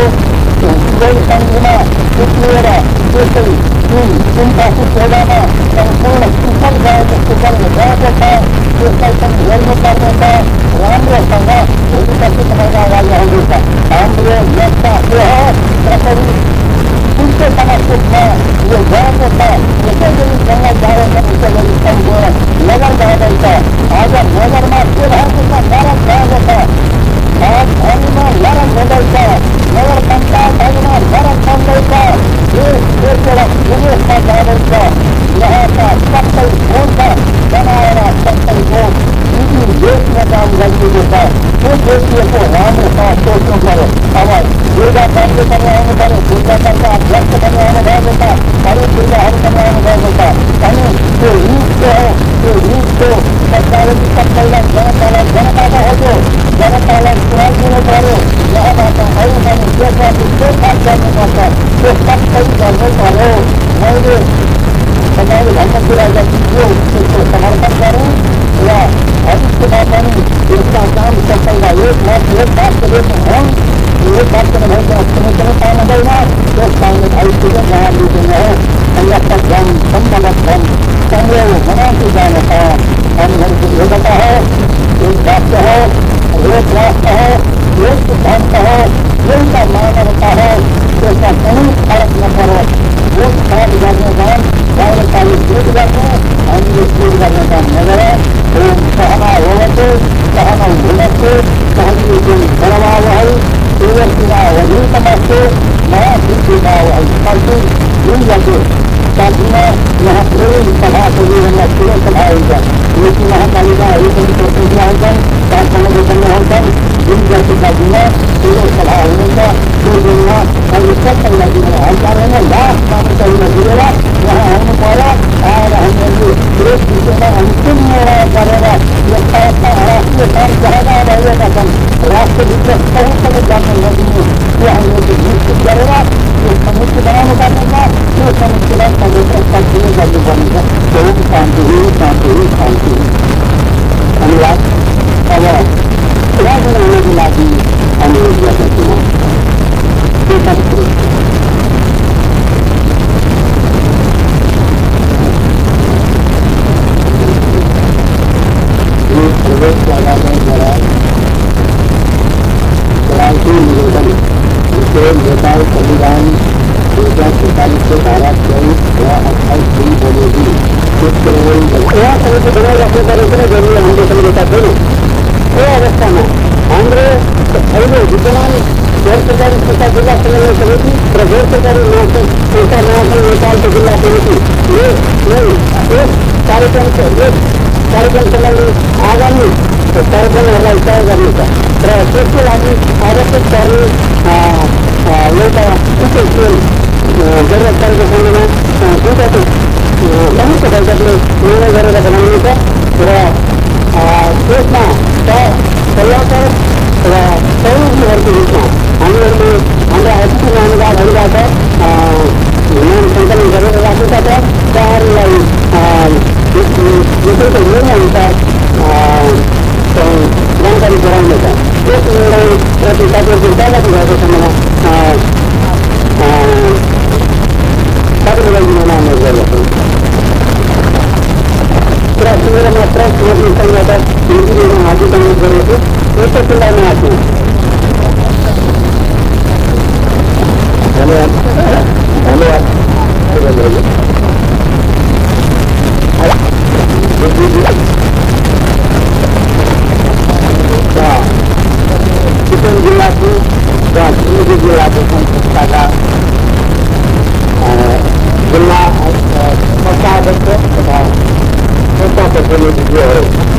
कोही सन्धिमा उक्लिएर त्यसै जुन सुनकाशी सेवामा सम्पूर्ण कुशल गएको कुशल गएको छ त्यसलाई पनि हेर्नुपर्ने छ। राम्रोसँग भोलिपछि तपाईँको अगाडि आउँदैछ। हाम्रो यस्ता के हो कसरी कुनकै समस्यामा यो गएको छ यसै गरी जङ्गल जाँदैछ यसै गरी सम्पूर्ण नगर जाँदैछ। आज नगरमा के भएको छ नरक गएको छ। राजधानीमा नरक हुँदैछ। नगर पञ्चायतहरूमा नरक बन्दैछ। देश देशबाट विदेशमा जाँदैछ। यहाँका सबै भोट बनाएर सबै भोट यदि देशमा काम गरिदिएको छ त्यो देखिएको राम्रोसँग सोच्नु पर्यो। अब दुर्गा पञ्च पनि आउनु पर्यो, दुर्गा पञ्च अध्यक्ष पनि आउनु भएको छ, अरू दुर्गाहरू पनि आउनु भएको छ। अनि त्यो हितको हो, त्यो हितको सरकारले सबैलाई जनतालाई जनताको हो। त्यो जनतालाई पुऱ्याइदिनु पर्यो। यहाँबाट अरू पनि देशवासी के काम गर्नुपर्छ त्यो सबै गर्नै पर्यो। मैले तपाईँले भन्ने कुरा जति थियो त्यसको समर्थन गरौँ र भविष्यमा पनि यसका काम सबैलाई एक मत एक बातको देख्नु हो। एक बातको नभएका कुनै पनि काम हुँदैन। त्यस कारणले भविष्यले जहाँ दिँदैन हो संरक्षक धन सम्बन्धक धन संग्रह बनाउँदै जाने छ। हामीहरूको एकता हो, एक राष्ट्र हो, एक राष्ट्र हो, एक सिद्धान्त हो, एउटा मानवता हो। त्यसमा कुनै फरक नपरो। एक काम गर्ने काम बाहिरकाले भेट गर्ने हामीले भेट गर्ने काम नगरे। ओम सहना होवतु सहना भुनस्तु सहनीयं परमावहै तेजस्विनावधीतमस्तु मा विद्युतावहै शान्ति युञ्जतु। शान्तिमा यहाँ प्रेम सभा को जीवन में प्रेम सभा हुन्छ। लेकिन महापालिका प्रतिनिधि आउँछन्, कारखाना देखाउन आउँछन्, जुन जातिका दिन ठुलो सभा हुनुहुन्छ त्यो दिनमा अहिले सबैलाई लागि हजार होइन लाख मानिसहरूमा जुरेर उहाँ आउनु पर्यो। आएर हामीहरूले यस विषयमा अन्तिम निर्णय गरेर यस्ता यस्ता राष्ट्रिय सरकारका भइरहेका छन्, राष्ट्रभित्र कहीँ पनि गर्न नदिने त्यो हामीले निश्चित गरेर त्यो समिति बनाउनु पर्नेछ। त्यो समितिलाई सबैत्र सक्ने गर्नुपर्ने छ। त्यो शान्ति शान्ति शान्ति धन्यवाद। अब राजन हुनको लागि अनुरोध गर्दछु म के सक्छु यो प्रवेश लगाउने गराए क्रान्ति निवेदन विषय नेपाल संविधान दो हजार सैंतालीस के धारा तेईस या अट्ठाईस दिन बोलेगी यहाँ समिति बनाए रखने पर इतने जरूरी हामीले सम्झौता छैन। यो अवस्थामा हाम्रो अहिले विद्यमान गैर सरकारी संस्था जिल्ला समन्वय समिति र गैर सरकारी संस्था महासंघ नेपालको जिल्ला समिति यस कार्यक्रमको यस कार्यक्रम सम्बन्धी आगामी कार्यक्रमहरूलाई तय गर्नेछ र त्यसको लागि आवश्यक पर्ने एउटा विशेष खेल जरुरत परेको खण्डमा दुईवटा संयुक्त बैठकले निर्णय गरेर बनाउनेछ र त्यसमा सल्लाहकार र सहयोगीहरूको रूपमा हामीहरूले हाम्रा अतिथि महानुभावहरूबाट नाम सङ्कलन गरेर राखेका छ। उहाँहरूलाई विषयको निर्णय अनुसार जानकारी गराउनेछ। यस निर्णयप्रति तपाईँहरूको सहमति भएको खण्डमा तपाईँलाई दिन अनुरोध गर्दछु। र सुनेर मात्र संघबाट हिन्दीमा हाजिर अनुरोध गरेको यस्तो कुरामा आएको धन्यवाद धन्यवाद चितवन जिल्लाको र सिलगढी जिल्लाको संस्थाका जिल्ला संस्था अध्यक्ष तथा संस्था प्रतिनिधिज्यूहरू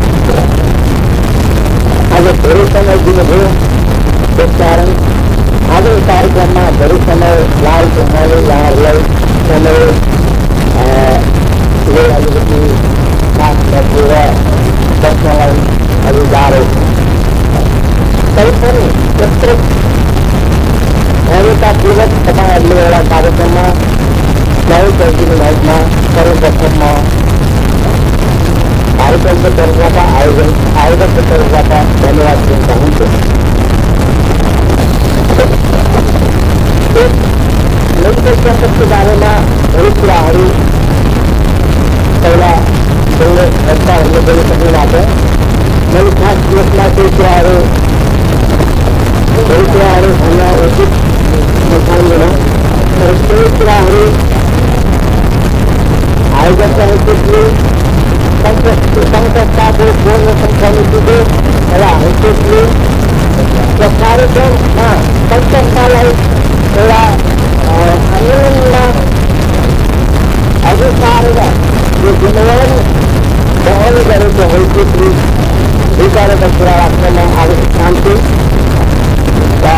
आज धेरै समय दिनुभयो। त्यसकारण आजको कार्यक्रममा धेरै समय लागेको हुनाले यहाँहरूलाई समय अलिकति साथ नदिएर बस्नलाई अझै गाह्रो तैपनि यत्रो भव्यतापूर्वक तपाईँहरूले एउटा कार्यक्रममा सहयोग गरिदिनु भएकोमा सर्वप्रथम म कार्यक्रमको तर्फबाट आयोजन आयोजकको तर्फबाट धन्यवाद दिन चाहन्छु। मेडिकल क्याम्पसको बारेमा धेरै कुराहरू पहिला धेरै संस्थाहरूले गरिसक्नु भएको छ। मैले खास यसमा केही कुराहरू धेरै कुराहरू भन्न उचित ठान्दिनँ, तर केही कुराहरू आयोजक समितिले संस्थाको पूर्ण समितिको एउटा हैसियतले र कार्यक्रममा संस्थालाई एउटा आन्दोलनमा अघि सारेर यो जिम्मेवारी वहन गरेको हैसियतले विचारेका कुरा राख्नमा आवश्यक चाहन्छु र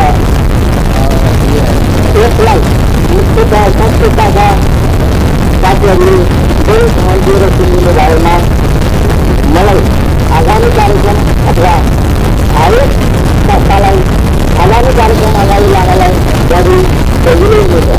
यसलाई मुख्यतः संस्थाका साथीहरूले धेरै ध्यान दिएर सुनिदिनु भएमा मलाई आगामी कार्यक्रम अथवा आयोग संस्थालाई आगामी कार्यक्रम अगाडि लानलाई बढी सजिलो हुनेछ।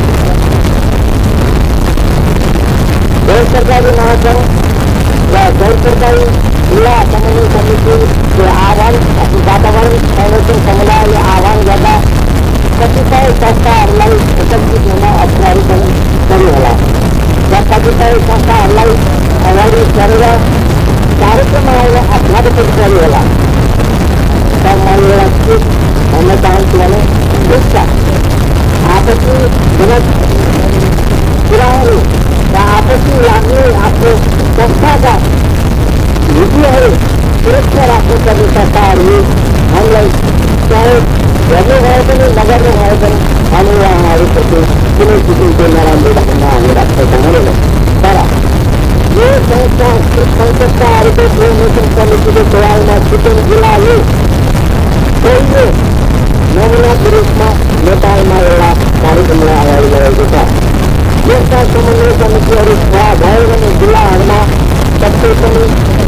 गैर सरकारी महासंघ र गैर सरकारी जिल्ला समन्वय समितिको आह्वान वातावरण संरक्षण समुदायले आह्वान गर्दा कतिपय संस्थाहरूलाई एकत्रित हुन अप्ठ्यारो पनि पर्यो होला र कतिपय संस्थाहरूलाई अगाडि गरेर कार्यक्रममा आएर अप्ठ्यारो पनि पर्यो होला। तर मैले एउटा के भन्न चाहन्छु भने यसका आपसी जनक कुराहरू र आपसी लाग्ने आफ्नो संस्थाका नीतिहरू सुरक्षा राख्नुपर्ने संस्थाहरूले हामीलाई सहयोग गर्नु भए पनि नगर्नु भए पनि हामी उहाँहरूप्रति कुनै किसिमको नराम्रो भावना हामी राख्न चाहँदैनौँ। तर यो संस्था संस्थाहरूको कोअर्डिनेसन समितिको दबाउमा सिक्किम जिल्लाले पहिलो नमुनाको रूपमा नेपालमा एउटा कार्यक्रमलाई अगाडि ल्याएको छ। यसका समन्वय समितिहरू खडा भयो भने जिल्लाहरूमा सबै पनि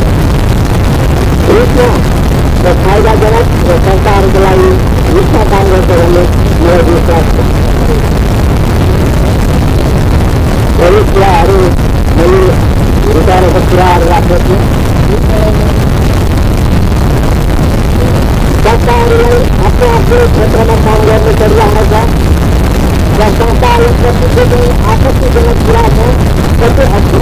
रूपमा र फाइदाजनक र संस्थाहरूको लागि रूपमा काम गर्छ भन्ने मलाई विश्वास छ। अरू कुराहरू मैले विचारका कुराहरू राख्दछु। संस्थाहरूलाई आफ्नो आफ्नो क्षेत्रमा काम गर्नु परिरहेको छ र संस्थाहरू प्रति पनि आपत्तिजनक कुरा छ। कति